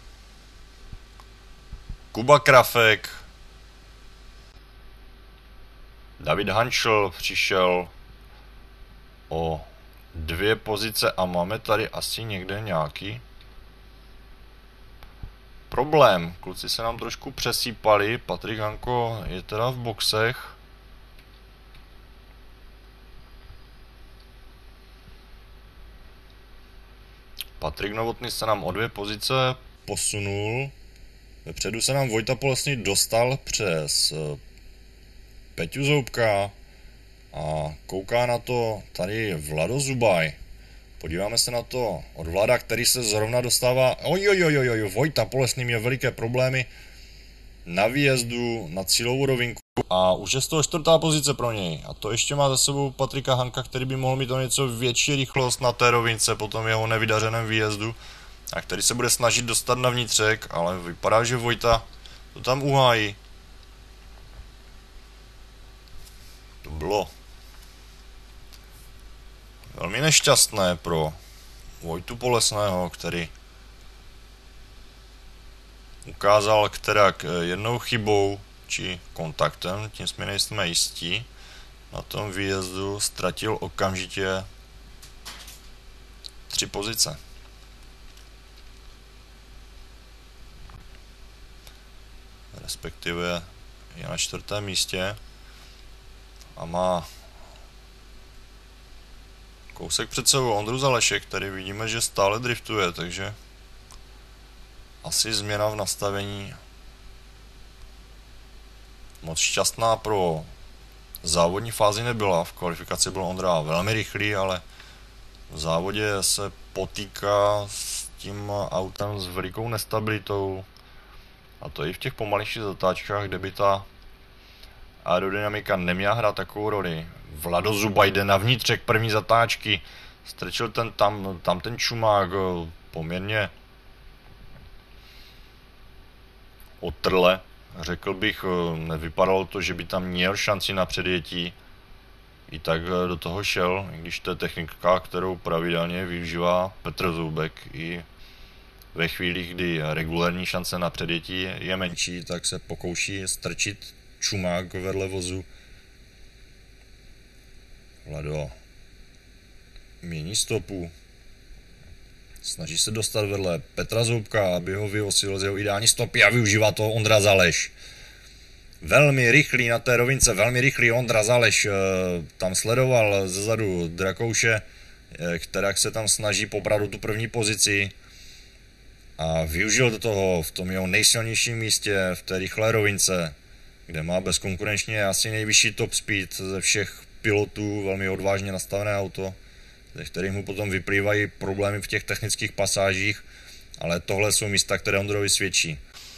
Kuba Krafek, David Hančl přišel o dvě pozice a máme tady asi někde nějaký problém. Kluci se nám trošku přesýpali, Patrik Hanko je teda v boxech. Patrik Novotný se nám o dvě pozice posunul. Vepředu se nám Vojta Polesný dostal přes Peťu Zoubka a kouká na to tady Vlado Zubaj. Podíváme se na to od Vlada, který se zrovna dostává. Ojojojojoj, Vojta Polesný měl veliké problémy na výjezdu na cílovou rovinku a už je z toho čtvrtá pozice pro něj. A to ještě má za sebou Patrika Hanka, který by mohl mít o něco větší rychlost na té rovince po tom jeho nevydařeném výjezdu a který se bude snažit dostat na vnitřek, ale vypadá, že Vojta to tam uhájí. To bylo velmi nešťastné pro Vojtu Polesného, který ukázal, která jednou chybou či kontaktem, tím jsme nejsme jistí, na tom výjezdu ztratil okamžitě tři pozice. Respektive je na čtvrtém místě a má kousek před sebou Ondru Zalešek, který vidíme, že stále driftuje, takže asi změna v nastavení moc šťastná pro závodní fázi nebyla. V kvalifikaci byl Ondra velmi rychlý, ale v závodě se potýká s tím autem s velikou nestabilitou. A to i v těch pomalejších zatáčkách, kde by ta aerodynamika neměla hrát takovou roli. Vlado Zubaj jde na vnitřek první zatáčky, strčil ten tam, tam ten čumák poměrně otrle. řekl bych, nevypadalo to, že by tam měl šanci na předjetí. I tak do toho šel, i když to je technika, kterou pravidelně využívá Petr Zoubek i ve chvíli, kdy regulární šance na předjetí je menší, tak se pokouší strčit čumák vedle vozu. Vlado mění stopu. Snaží se dostat vedle Petra Zoubka, aby ho vyosil z jeho ideální stopy a využívá to Ondra Zaleš. Velmi rychlý na té rovince, velmi rychlý Ondra Zaleš tam sledoval zezadu Drakouše, která se tam snaží poprat tu první pozici a využil do toho v tom jeho nejsilnějším místě, v té rychlé rovince, kde má bezkonkurenčně asi nejvyšší top speed ze všech pilotů, velmi odvážně nastavené auto, ze kterých mu potom vyplývají problémy v těch technických pasážích, ale tohle jsou místa, které Ondrovi svědčí.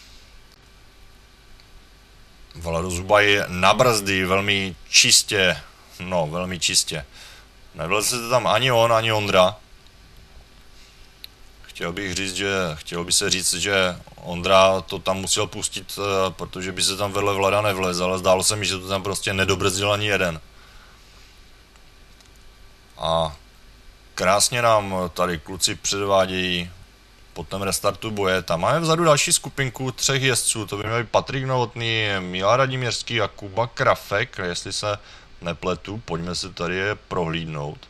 Vlado Zubaj na brzdy velmi čistě, no velmi čistě. Nevlezl se tam ani on, ani Ondra. Chtěl bych říct, že, chtěl by se říct, že Ondra to tam musel pustit, protože by se tam vedle Vlada nevlez, ale zdálo se mi, že to tam prostě nedobrzdil ani jeden. A krásně nám tady kluci předvádějí po tom restartu boje. Tam máme vzadu další skupinku třech jezdců, to by měl Patrik Novotný, Milan Radiměřský a Kuba Krafek, jestli se nepletu, pojďme se tady je prohlídnout.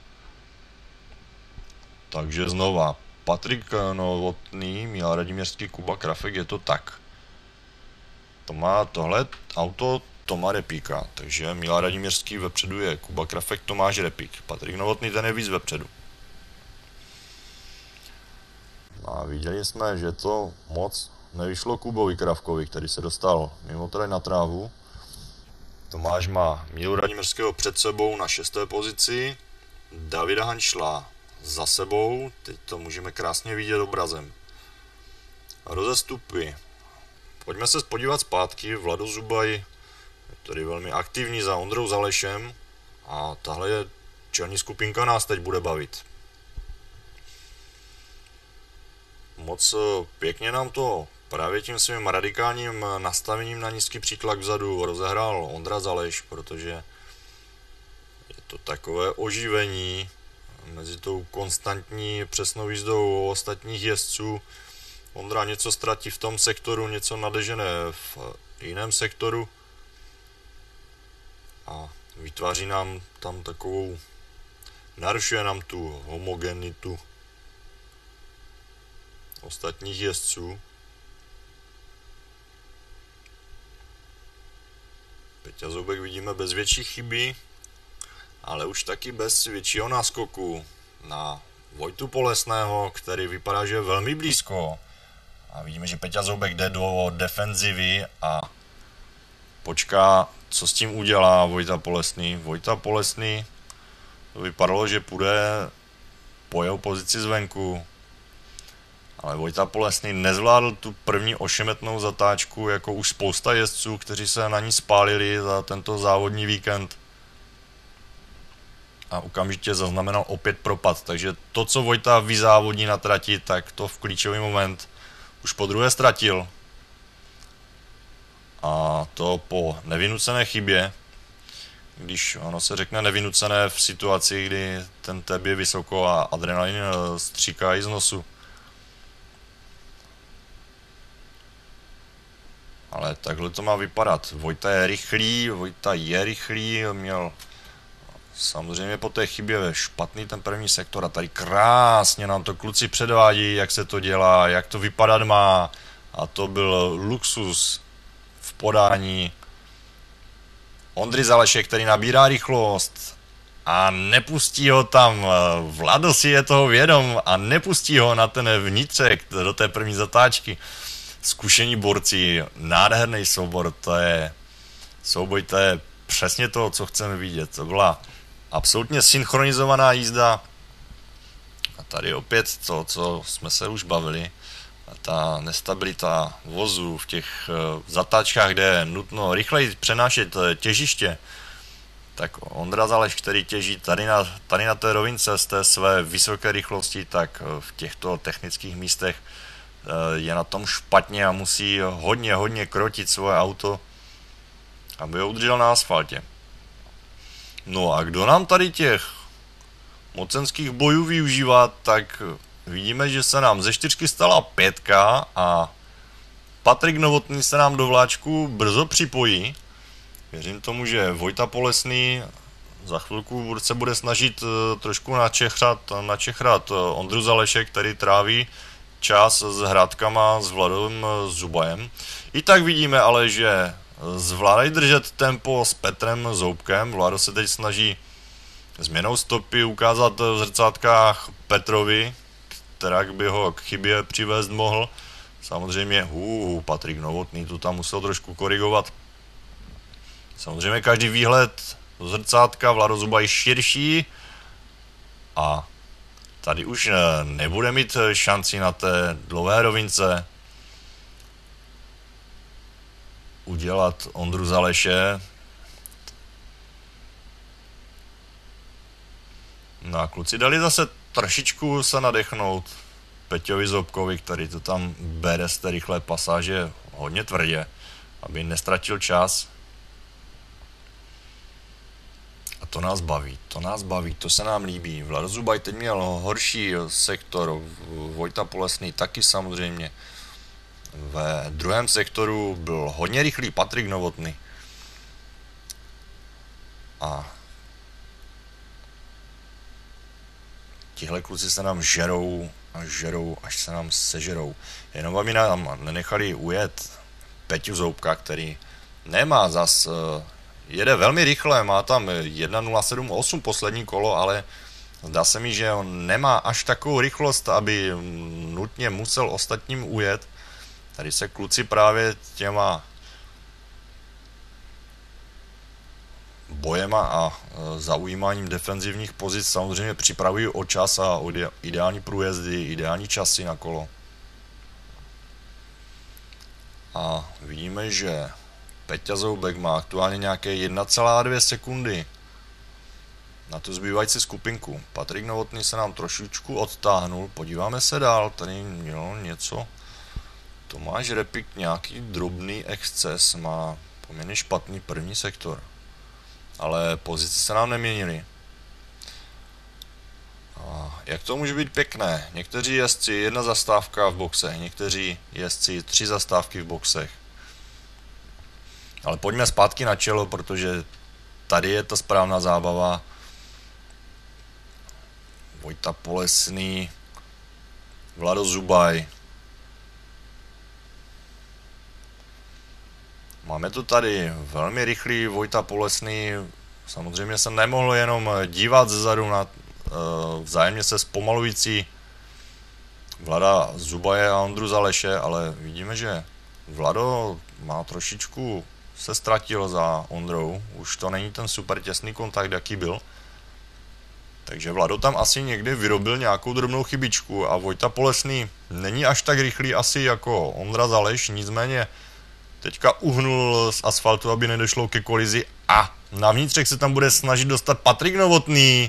Takže znova, Patrik Novotný, Milan Radiměřský, Kuba Krafek, je to tak. To má tohle auto Toma Repíka, takže Milan Radiměřský vepředu je Kuba Krafek, Tomáš Repík, Patrik Novotný ten je víc vepředu. A viděli jsme, že to moc nevyšlo Kubovi Kravkovi, který se dostal mimo tady na trávu. Tomáš má Mílu Radiměřského před sebou na šesté pozici, Davida Hanšla za sebou, teď to můžeme krásně vidět obrazem. Rozestupy. Pojďme se podívat zpátky, Vlado Zubaj, který velmi aktivní za Ondrou Zalešem a tahle je čelní skupinka nás teď bude bavit. Moc pěkně nám to právě tím svým radikálním nastavením na nízký přítlak vzadu rozehrál Ondra Zaleš, protože je to takové oživení mezi tou konstantní přesnou jízdou ostatních jezdců. Ondra něco ztratí v tom sektoru, něco nadežené v jiném sektoru a vytváří nám tam takovou, narušuje nám tu homogenitu ostatních jezdců. Peťa Zoubek vidíme bez větší chyby, ale už taky bez většího náskoku na Vojtu Polesného, který vypadá, že je velmi blízko. A vidíme, že Peťa Zoubek jde do defenzivy a počká, co s tím udělá Vojta Polesný. Vojta Polesný, to vypadalo, že půjde po jeho pozici zvenku. Ale Vojta Polesný nezvládl tu první ošemetnou zatáčku, jako už spousta jezdců, kteří se na ní spálili za tento závodní víkend. A okamžitě zaznamenal opět propad. Takže to, co Vojta vyzávodní na trati, tak to v klíčový moment už po druhé ztratil. A to po nevynucené chybě. Když ono se řekne nevynucené v situaci, kdy ten teb je vysoko a adrenalin stříká i z nosu. Ale takhle to má vypadat. Vojta je rychlý, Vojta je rychlý, měl samozřejmě po té chybě špatný ten první sektor a tady krásně nám to kluci předvádí, jak se to dělá, jak to vypadat má. A to byl luxus v podání Ondry Zaleše, který nabírá rychlost a nepustí ho tam. Vlado si je toho vědom a nepustí ho na ten vnitřek do té první zatáčky. Zkušení borci, nádherný soubor, to je souboj, to je přesně to, co chceme vidět. To byla absolutně synchronizovaná jízda. A tady opět to, co jsme se už bavili, ta nestabilita vozu v těch zatáčkách, kde je nutno rychleji přenášet těžiště, tak Ondra Zaleš, který těží tady na, tady na té rovince z té své vysoké rychlosti, tak v těchto technických místech je na tom špatně a musí hodně, hodně krotit svoje auto, aby ho udržel na asfaltě. No a kdo nám tady těch mocenských bojů využívá, tak vidíme, že se nám ze čtyřky stala pětka a Patrik Novotný se nám do vláčku brzo připojí. Věřím tomu, že Vojta Polesný za chvilku se bude snažit trošku načechrat, načechrat Ondru Zaleše, který tráví čas s Hradkama s Vladem Zubajem. I tak vidíme ale, že zvládají držet tempo s Petrem Zoubkem. Vlado se teď snaží změnou stopy ukázat v zrcátkách Petrovi, která by ho k chybě přivést mohl. Samozřejmě, hů, Patrik Novotný tu tam musel trošku korigovat. Samozřejmě každý výhled do zrcátka, Vlado Zubaj širší a tady už nebude mít šanci na té dlouhé rovince udělat Ondru Zaleše. No a kluci dali zase trošičku se nadechnout Peťovi Zoubkovi, který to tam bere z té rychlé pasáže hodně tvrdě, aby nestratil čas. A to nás baví, to nás baví, to se nám líbí. Vlado Zubaj teď měl horší sektor, Vojta Polesný taky samozřejmě. Ve druhém sektoru byl hodně rychlý Patrik Novotný. A tihle kluci se nám žerou a žerou, až se nám sežerou. Jenom aby nám nenechali ujet Peťu Zoubka, který nemá zas, jede velmi rychle, má tam jedna nula sedm osm poslední kolo, ale zdá se mi, že on nemá až takovou rychlost, aby nutně musel ostatním ujet. Tady se kluci právě těma bojema a zaujímáním defenzivních pozic samozřejmě připravují o čas a o ideální průjezdy, ideální časy na kolo. A vidíme, že Peťa Zoubek má aktuálně nějaké jedna celá dvě sekundy na tu zbývající skupinku. Patrik Novotný se nám trošičku odtáhnul, podíváme se dál, tady mělo něco. Tomáš Repik nějaký drobný exces, má poměrně špatný první sektor. Ale pozice se nám neměnily. A jak to může být pěkné? Někteří jezdci jedna zastávka v boxech, někteří jezdci tři zastávky v boxech. Ale pojďme zpátky na čelo, protože tady je ta správná zábava. Vojta Polesný, Vlado Zubaj. Máme to tady velmi rychlý Vojta Polesný, samozřejmě se nemohl jenom dívat zezadu na uh, vzájemně se zpomalující Vlada Zubaje a Ondru Zaleše, ale vidíme, že Vlado má trošičku se ztratil za Ondrou, už to není ten super těsný kontakt, jaký byl. Takže Vlado tam asi někdy vyrobil nějakou drobnou chybičku a Vojta Polesný není až tak rychlý asi jako Ondra Zaleš, nicméně teďka uhnul z asfaltu, aby nedošlo ke kolizi a na vnitřek se tam bude snažit dostat Patrik Novotný.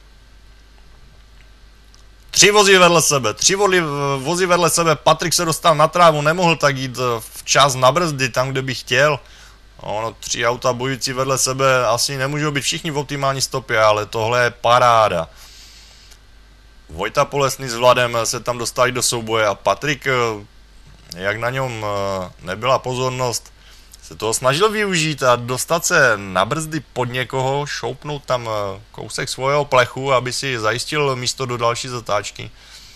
Tři vozy vedle sebe, tři vozy vedle sebe, Patrik se dostal na trávu, nemohl tak jít včas na brzdy tam, kde by chtěl. Ono, tři auta bojující vedle sebe asi nemůžou být všichni v optimální stopě, ale tohle je paráda. Vojta Polesný s Vladem se tam dostali do souboje a Patrik, jak na něm nebyla pozornost, se toho snažil využít a dostat se na brzdy pod někoho, šoupnout tam kousek svého plechu, aby si zajistil místo do další zatáčky.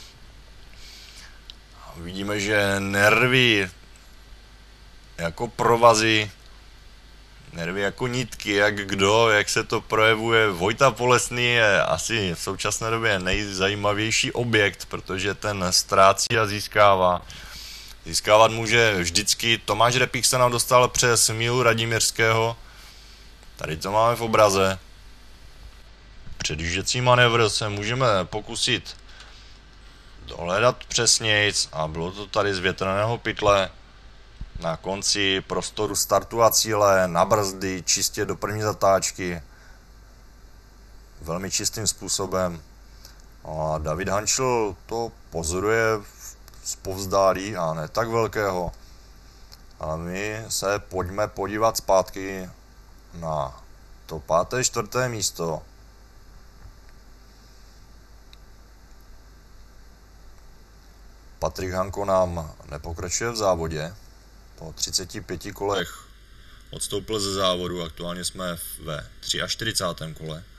Vidíme, že nervy jako provazy, nervy jako nitky, jak kdo, jak se to projevuje. Vojta Polesný je asi v současné době nejzajímavější objekt, protože ten ztrácí a získává. Získávat může vždycky. Tomáš Repík se nám dostal přes Mílu Radimírského. Tady to máme v obraze. Předjížděcí manévr se můžeme pokusit dohledat přesnějc a bylo to tady z větrného pytle na konci prostoru startu a cíle, na brzdy, čistě do první zatáčky. Velmi čistým způsobem. A David Hančl to pozoruje zpovzdálí a ne tak velkého. A my se pojďme podívat zpátky na to páté, čtvrté místo. Patrik Hanko nám nepokračuje v závodě. Po třiceti pěti kolech odstoupil ze závodu, aktuálně jsme ve čtyřicátém třetím kole.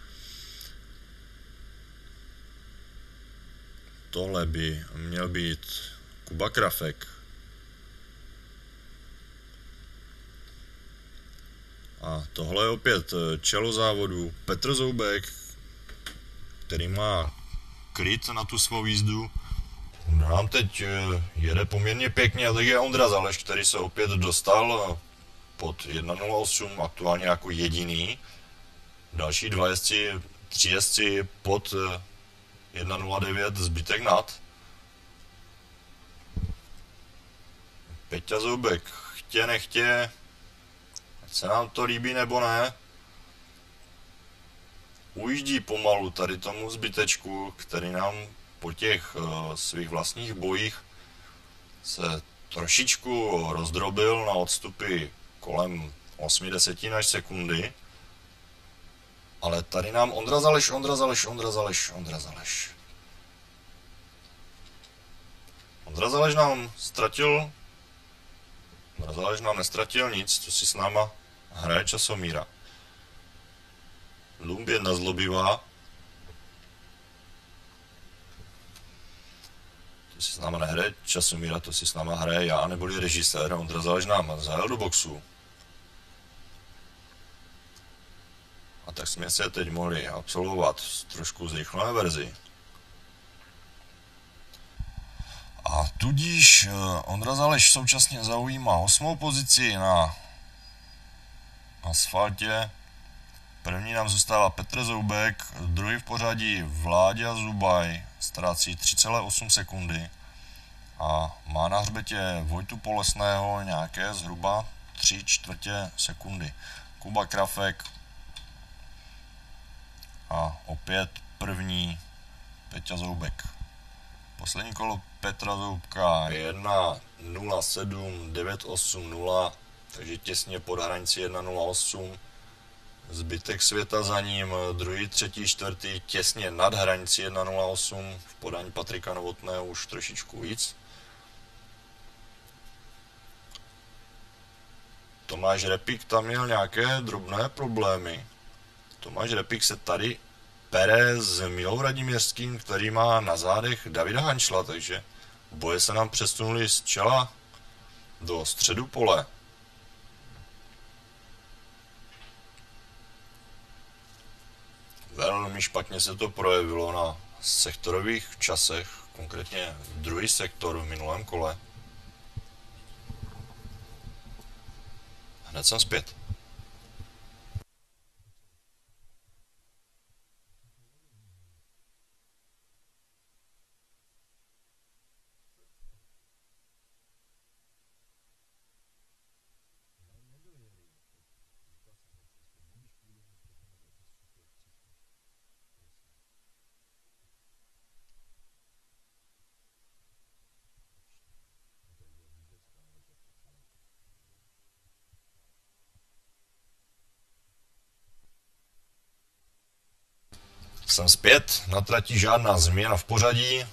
Tohle by měl být Kuba Krafek. A tohle je opět čelo závodu Petr Zoubek, který má kryt na tu svou jízdu. Nám teď jede poměrně pěkně, tak je Ondra Zaleš, který se opět dostal pod jedna nula osm, aktuálně jako jediný. Další dva jezdci, tři jezdci pod jedna nula devět, zbytek nad. Peťa Zoubek, chtě nechtě, ať se nám to líbí nebo ne, ujíždí pomalu tady tomu zbytečku, který nám po těch uh, svých vlastních bojích se trošičku rozdrobil na odstupy kolem osm desetin až sekundy. Ale tady nám Ondra Zaleš, Ondra Zaleš, Ondra Zaleš, Ondra Zaleš. Ondra Zaleš nám ztratil, Ondra Zaleš nám nestratil nic, co si s náma hraje časomíra. Lumb jedna zlobivá. To si s náma nehraje časomíra, to si s náma hraje já, neboli režisér. Ondra Zaleš nám zajel do boxu. A tak jsme se teď mohli absolvovat trošku zrychlené verzi. A tudíž Ondra Zaleš současně zaujímá osmou pozici na asfaltě. První nám zůstává Petr Zoubek, druhý v pořadí Vláďa Zubaj, ztrácí tři celé osm sekundy a má na hřbetě Vojtu Polesného nějaké zhruba tři čtvrtě sekundy. Kuba Krafek a opět první Peťa Zoubek. Poslední kolo Petra Zoubka jedna nula sedm devět osm nula, takže těsně pod hranici jedna nula osm. Zbytek světa za ním, druhý, třetí, čtvrtý, těsně nad hranici jedna nula osm, v podání Patrika Novotného už trošičku víc. Tomáš Repík tam měl nějaké drobné problémy. Tomáš Repík se tady pere s Milou Radimířským, který má na zádech Davida Hančla, takže boje se nám přesunuly z čela do středu pole. Velmi špatně se to projevilo na sektorových časech, konkrétně druhý sektor v minulém kole. Hned jsem zpět. Jsem zpět, na trati žádná změna v pořadí.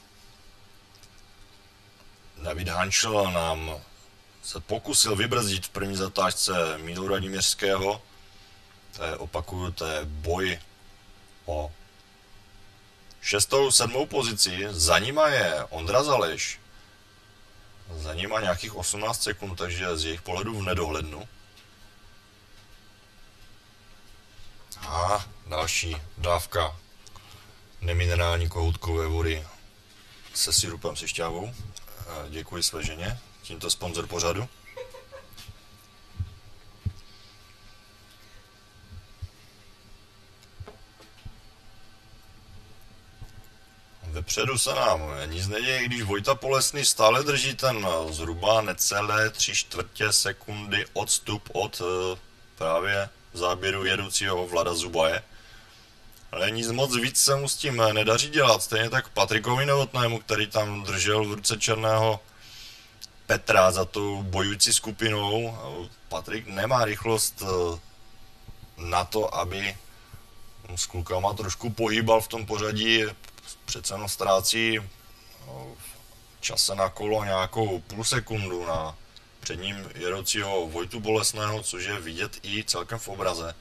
David Hančel nám se pokusil vybrzdit v první zatáčce Mílu Radimířského. To je, opakuju, to je boj o šestou, sedmou pozici. Za nima je Ondra Zaleš. Za nima nějakých osmnáct sekund, takže z jejich pohledu v nedohlednu. A další dávka neminerální kohoutkové vody se sirupem se šťávou. Děkuji své ženě, tímto sponzor pořadu. Vepředu se nám nic neděje, když Vojta Polesný stále drží ten zhruba necelé tři čtvrtě sekundy odstup od právě záběru jedoucího Vlada Zubaje. Ale nic moc víc se mu s tím nedaří dělat. Stejně tak Patrikovi Novotnému, který tam držel v ruce černého Petra za tou bojující skupinou. Patrik nemá rychlost na to, aby s klukama trošku pohýbal v tom pořadí. Přece jenom ztrácí čase na kolo nějakou půl sekundu na před ním jedoucího Vojtu Bolesného, což je vidět i celkem v obraze.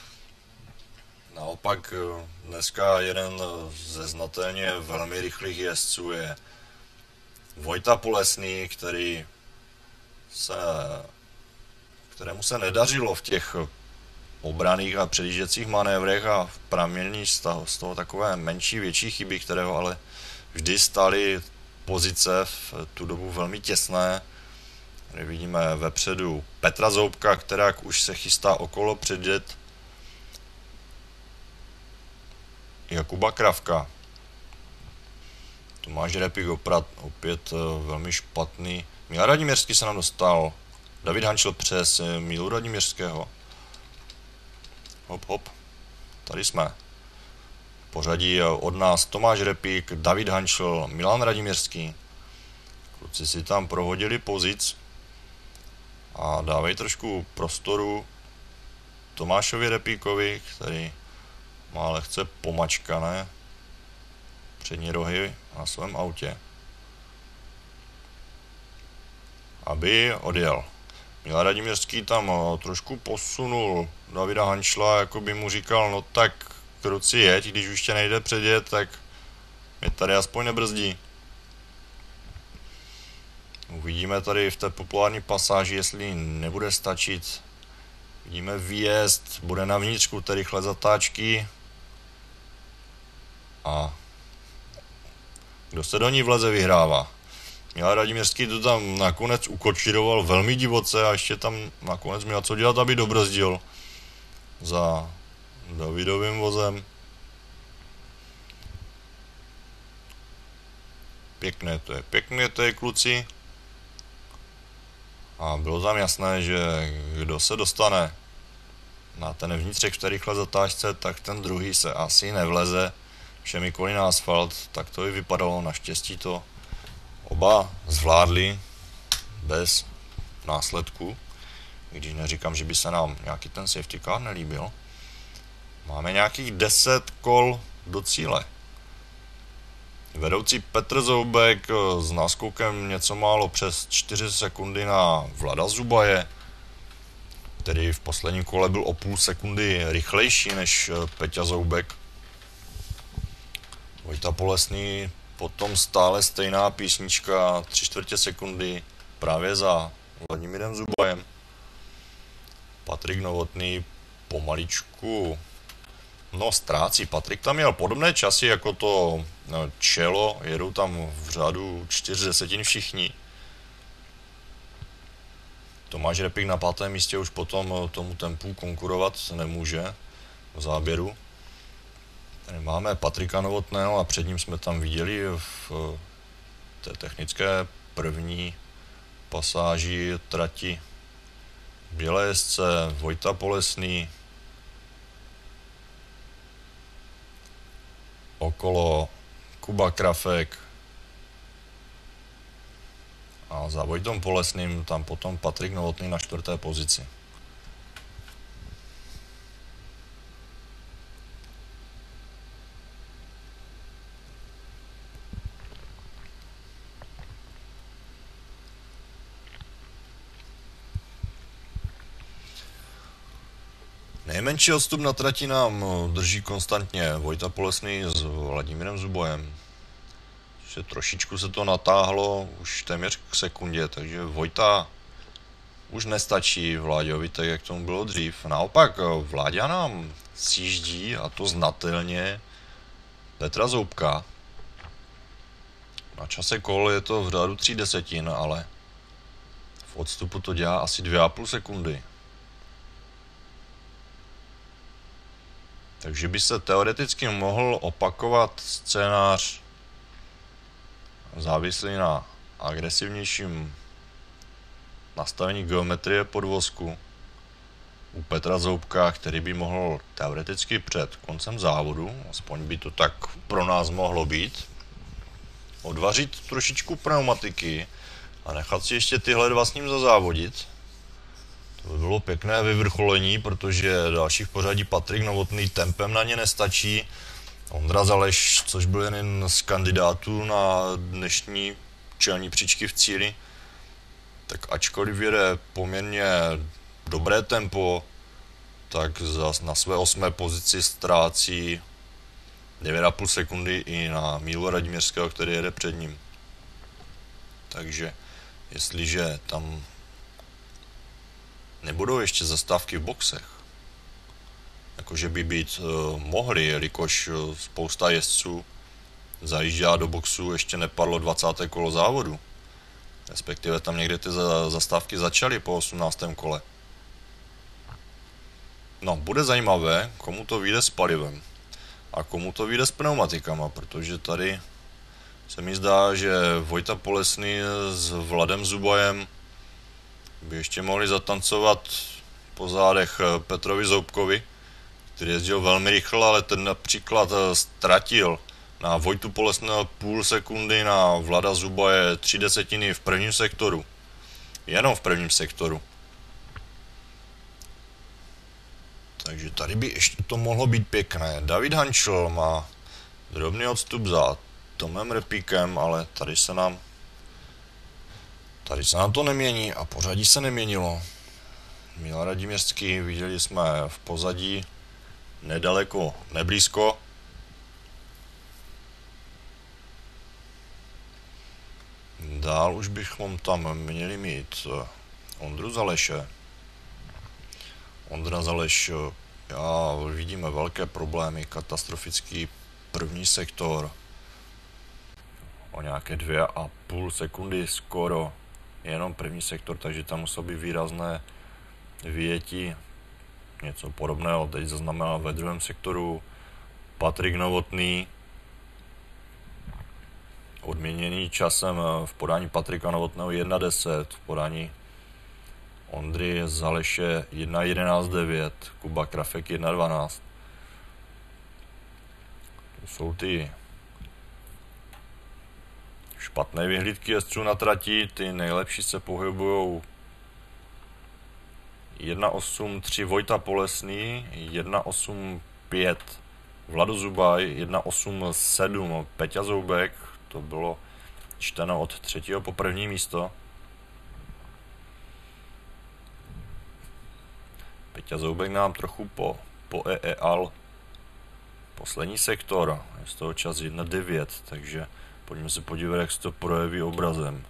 Naopak dneska jeden ze znatelně velmi rychlých jezdců je Vojta Bolesný, který se, kterému se nedařilo v těch obraných a předjížděcích manévrech a pramení z toho, z toho takové menší, větší chyby, které ho ale vždy stály pozice v tu dobu velmi těsné. Tady vidíme vepředu Petra Zoubka, která už se chystá okolo předjet Jakuba Kravka. Tomáš Repik oprat, opět velmi špatný. Milan Radiměřský se nám dostal. David Hančel přes Mílu Radiměřského. Hop, hop. Tady jsme. Pořadí od nás Tomáš Repik, David Hančel, Milan Radiměřský. Kluci si tam prohodili pozic a dávají trošku prostoru Tomášovi Repíkovi, který má lehce pomačkané přední rohy na svém autě, aby odjel. Milan Radiměřský tam trošku posunul Davida Hančla, jako by mu říkal, no tak kruci jeď, když už tě nejde předjet, tak mě tady aspoň nebrzdí. Uvidíme tady v té populární pasáži, jestli nebude stačit. Vidíme výjezd, bude na vnitřku, tedy rychlé zatáčky. A kdo se do ní vleze, vyhrává. Milan Radiměřský to tam nakonec ukočíroval velmi divoce a ještě tam nakonec měl co dělat, aby dobrzdil za Davidovým vozem. Pěkné to je, pěkné to je, kluci. A bylo tam jasné, že kdo se dostane na ten vnitřek v té rychlé zatáčce, tak ten druhý se asi nevleze všemi koly na asfalt. Tak to i vypadalo, naštěstí to oba zvládli bez následku. Když neříkám, že by se nám nějaký ten safety car nelíbil. Máme nějakých deset kol do cíle. Vedoucí Petr Zoubek s náskokem něco málo přes čtyři sekundy na Vlada Zubaje, který v posledním kole byl o půl sekundy rychlejší než Peťa Zoubek. Vojta Bolesný, potom stále stejná písnička, tři čtvrtě sekundy právě za Vladimírem Zubajem. Patrik Novotný pomaličku no ztrácí. Patrik tam měl podobné časy jako to čelo, jedou tam v řádu čtyř desetin všichni. Tomáš Repik na pátém místě už potom tomu tempu konkurovat nemůže v záběru. Tady máme Patrika Novotného a před ním jsme tam viděli v té technické první pasáži trati Bělé jezdce Vojta Bolesný. Okolo Kuba Krafek a za Vojtom Bolesným tam potom Patrik Novotný na čtvrté pozici. Nejmenší odstup na trati nám drží konstantně Vojta Bolesný s Vladimírem Zubojem. Že trošičku se to natáhlo už téměř k sekundě, takže Vojta už nestačí Vláďovi, tak jak tomu bylo dřív. Naopak Vláďa nám sjíždí, a to znatelně, Petra Zoubka. Na čase kol je to v řádu tří desetin, ale v odstupu to dělá asi dvě a půl sekundy. Takže by se teoreticky mohl opakovat scénář závislý na agresivnějším nastavení geometrie podvozku, u Petra Zoubka, který by mohl teoreticky před koncem závodu, aspoň by to tak pro nás mohlo být, odvařit trošičku pneumatiky a nechat si ještě tyhle dva s ním zazávodit. To by bylo pěkné vyvrcholení, protože další v pořadí Patrik Novotný tempem na ně nestačí. Ondra Zaleš, což byl jeden z kandidátů na dnešní čelní příčky v cíli, tak ačkoliv jede poměrně dobré tempo, tak zas na své osmé pozici ztrácí devět a půl sekundy i na Mílu Radimírského, který jede před ním. Takže jestliže tam nebudou ještě zastávky v boxech, jakože by být uh, mohly, jelikož uh, spousta jezdců zajížděla do boxu, ještě nepadlo dvacáté kolo závodu. Respektive tam někde ty za, zastávky začaly po osmnáctém kole. No, bude zajímavé, komu to vyjde s palivem a komu to vyjde s pneumatikama, protože tady se mi zdá, že Vojta Polesný s Vladem Zubajem by ještě mohli zatancovat po zádech Petrovi Zoubkovi, který jezdil velmi rychle, ale ten například ztratil na Vojtu Polesného půl sekundy, na Vlada Zubaje tři desetiny v prvním sektoru. Jenom v prvním sektoru. Takže tady by ještě to mohlo být pěkné. David Hančel má drobný odstup za Tomem Repíkem, ale tady se nám tady se nám to nemění a pořadí se neměnilo. Míla Radimírský viděli jsme v pozadí nedaleko, neblízko. Dál už bychom tam měli mít Ondru Zaleše. Ondra Zaleš, já vidíme velké problémy, katastrofický první sektor. O nějaké dvě a půl sekundy skoro, jenom první sektor, takže tam muselo být výrazné vyjetí. Něco podobného teď zaznamenal ve druhém sektoru Patrik Novotný, odměněný časem v podání Patrika Novotného jedna deset, v podání Ondry Zaleše jedna jedenáct devět, Kuba Krafek jedna dvanáct. To jsou ty špatné vyhlídky jezdců na trati, ty nejlepší se pohybují jedna osm tři Vojta Polesný, jedna osm pět Vlado Zubaj, jedna osm sedm Peťa Zoubek, to bylo čteno od třetího po první místo. Peťa Zoubek nám trochu po, po EEAL poslední sektor, je z toho čas jedna devět, takže pojďme se podívat, jak se to projeví obrazem.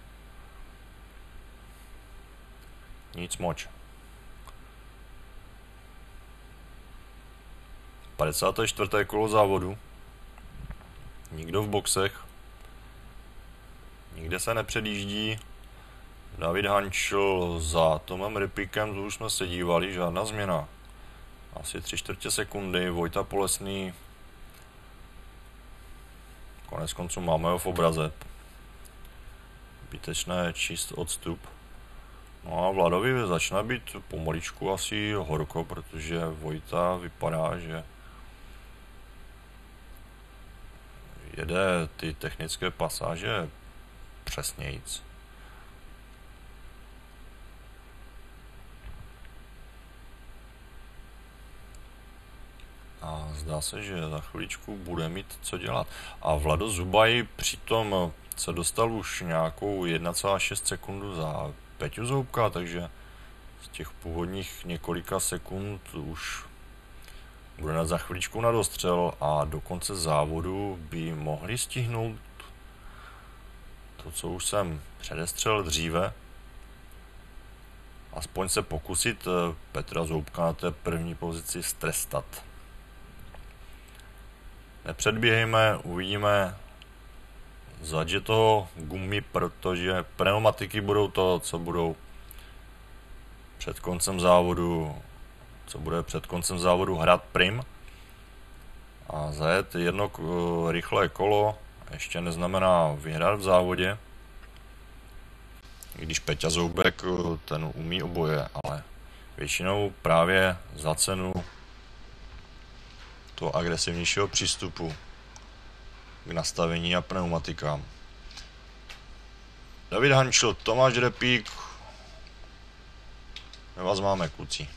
Nic moc. padesáté čtvrté kolo závodu. Nikdo v boxech. Nikde se nepředjíždí. David Hančel za Tomem Repíkem, to už jsme se dívali, žádná změna. Asi tři čtvrtě sekundy. Vojta Polesný. Konec konců máme ho v obraze. Zbytečné číst odstup. No a Vladovi začne být pomaličku asi horko, protože Vojta vypadá, že jede ty technické pasáže přesnějc. A zdá se, že za chviličku bude mít co dělat. A Vlado Zubaj přitom se dostal už nějakou jedna celá šest sekundu za Peťu Zoubka, takže z těch původních několika sekund už bude na za chviličku na dostřel a do konce závodu by mohli stihnout to, co už jsem předestřel dříve. Aspoň se pokusit Petra Zoubka na té první pozici strestat. Nepředběhejme, uvidíme, zač je toho gumy, protože pneumatiky budou to, co budou před koncem závodu, co bude před koncem závodu hrát prim. A zajet jedno rychlé kolo ještě neznamená vyhrát v závodě. I když Peťa Zoubek ten umí oboje, ale Většinou právě za cenu toho agresivnějšího přístupu k nastavení a pneumatikám. David Hančl, Tomáš Repík, my vás máme, kluci.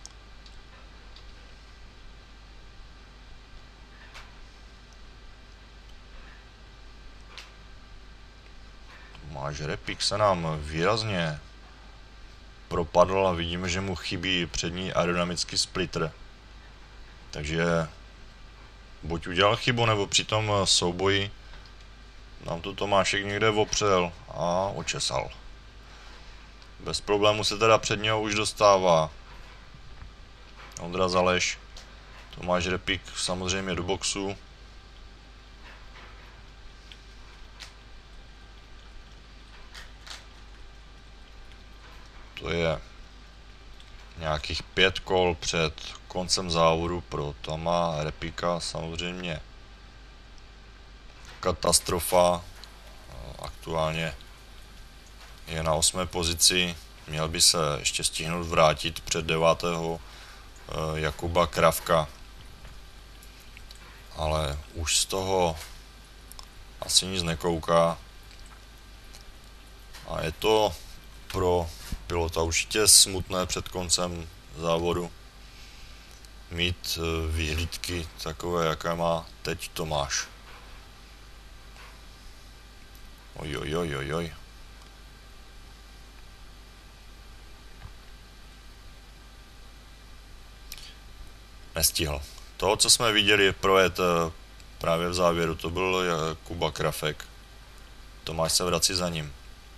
Tomáš Repík se nám výrazně propadl a vidíme, že mu chybí přední aerodynamický splitter. Takže buď udělal chybu, nebo při tom souboji nám tu Tomášek někde opřel a očesal. Bez problému se teda před něho už dostává Ondra Zaleš. Tomáš Repík samozřejmě do boxu. To je nějakých pět kol před koncem závodu pro Toma Repíka. Samozřejmě katastrofa. Aktuálně je na osmé pozici. Měl by se ještě stihnout vrátit před devátého Jakuba Kravka. Ale už z toho asi nic nekouká. A je to pro pilota určitě smutné před koncem závodu mít vyhlídky takové, jaké má teď Tomáš. Oj, oj, oj, oj, oj. Nestihl. To, co jsme viděli projet právě v závěru, to byl Kuba Krafek. Tomáš se vrací za ním.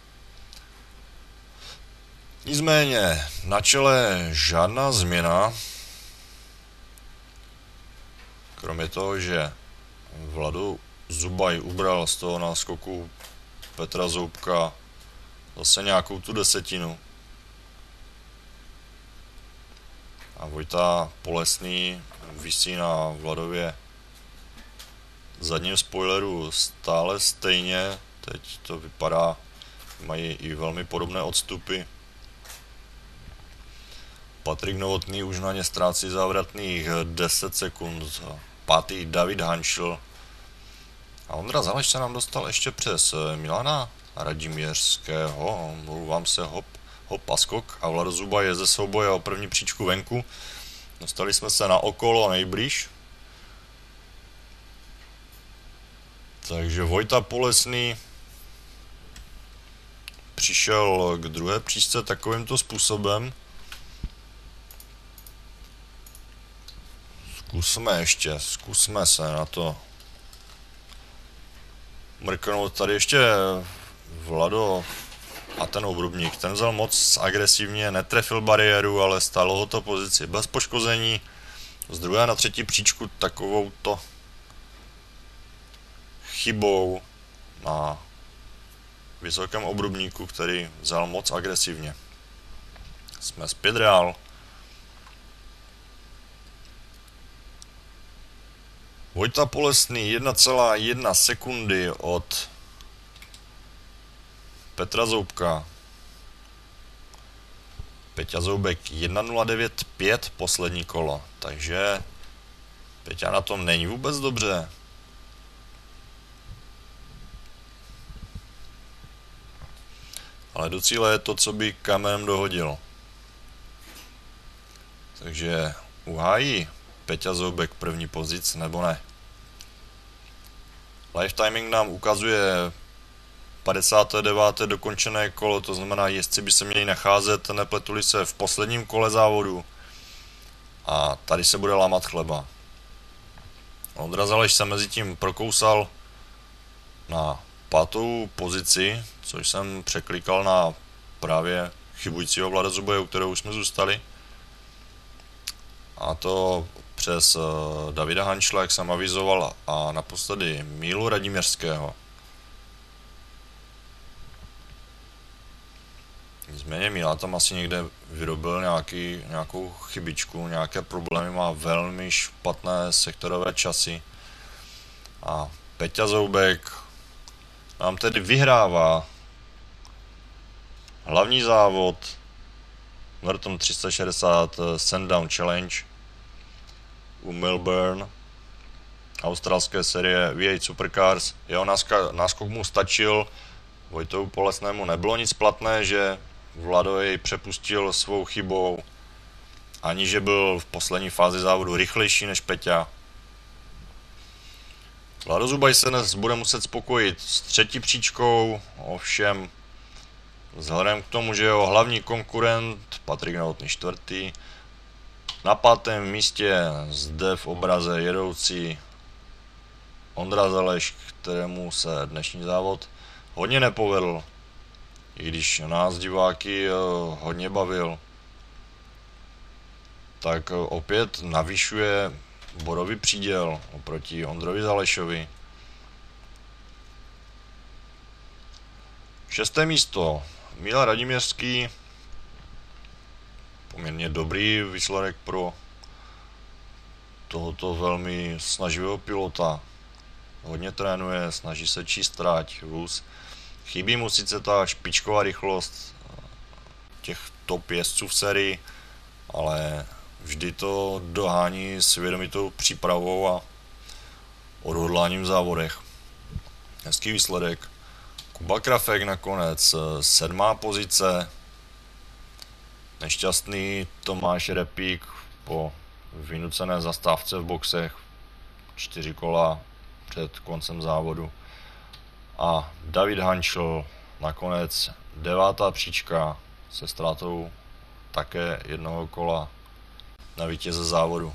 Nicméně, na čele žádná změna. Kromě toho, že Vlado Zubaj ubral z toho náskoku Petra Zoubka zase nějakou tu desetinu. A Vojta Polesný visí na Vladově zadním spoileru stále stejně. Teď to vypadá, mají i velmi podobné odstupy. Patrik Novotný už na ně ztrácí závratných deset sekund. Pátý David Hančl. A Ondra Zaleš se nám dostal ještě přes Milana Radiměřského. Mluvám se hop, hop a skok. A Vlado Zuba je ze souboje o první příčku venku. Dostali jsme se na okolo nejblíž. Takže Vojta Polesný přišel k druhé příčce takovýmto způsobem. Zkusme ještě, zkusme se na to mrknout. Tady ještě Vlado a ten obrubník, ten vzal moc agresivně, netrefil bariéru, ale stálo ho to pozici bez poškození. Z druhé na třetí příčku takovouto chybou na vysokém obrubníku, který vzal moc agresivně. Jsme zpět reál. Vojta Polesný jedna celá jedna sekundy od Petra Zoubka. Peťa Zoubek jedna nula devět pět poslední kolo, takže Peťa na tom není vůbec dobře. Ale do cíle je to, co by kamenem dohodil. Takže uhájí Peťa Zoubek první pozici, nebo ne? Live timing nám ukazuje padesáté deváté dokončené kolo, to znamená, jezdci by se měli nacházet, nepletuli se v posledním kole závodu. A tady se bude lámat chleba. Ondra Zaleš se mezi tím prokousal na pátou pozici, což jsem překlikal na právě chybujícího Vlada Zuboje, u kterého už jsme zůstali. A to přes Davida Hančla, jak jsem avizoval, a naposledy Mílu Radiměřského. Nicméně Míla tam asi někde vyrobil nějaký, nějakou chybičku, nějaké problémy, má velmi špatné sektorové časy. A Peťa Zoubek nám tedy vyhrává hlavní závod v Merton tři sta šedesát Sandown Challenge u Melbourne, australské série V osm Supercars. Jeho náskok mu stačil, Vojtovi Polesnému nebylo nic platné, že Vlado jej přepustil svou chybou, ani že byl v poslední fázi závodu rychlejší než Peťa. Vlado Zubaj se dnes bude muset spokojit s třetí příčkou, ovšem vzhledem k tomu, že jeho hlavní konkurent Patrik Novotný čtvrtý, na pátém místě zde v obraze jedoucí Ondra Zeleš, kterému se dnešní závod hodně nepovedl, i když nás diváky hodně bavil, tak opět navyšuje bodový příděl oproti Ondrovi Zalešovi. Šesté místo Míla Radiměřský, poměrně dobrý výsledek pro tohoto velmi snaživého pilota. Hodně trénuje, snaží se číst tráť, vůz. Chybí mu sice ta špičková rychlost těch top jezdců v sérii, ale vždy to dohání svědomitou přípravou a odhodláním v závodech. Hezký výsledek. Kuba Krafek nakonec sedmá pozice. Nešťastný Tomáš Repík po vynucené zastávce v boxech čtyři kola před koncem závodu. A David Hančl nakonec devátá příčka se ztrátou také jednoho kola na vítěze závodu.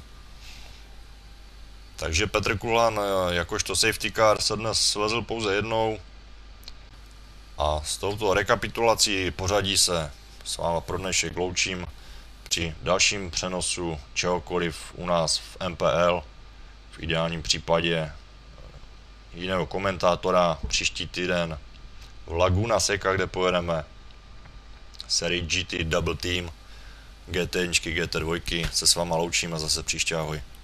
Takže Petr Kulan jakožto safety car se dnes svezl pouze jednou a s touto rekapitulací pořadí se s váma pro dnešek loučím při dalším přenosu čehokoliv u nás v M P L, v ideálním případě jiného komentátora příští týden v Laguna Seca, kde pojedeme sérii G T Double Team, GTčky, G T dva, se s váma loučím a zase příště ahoj.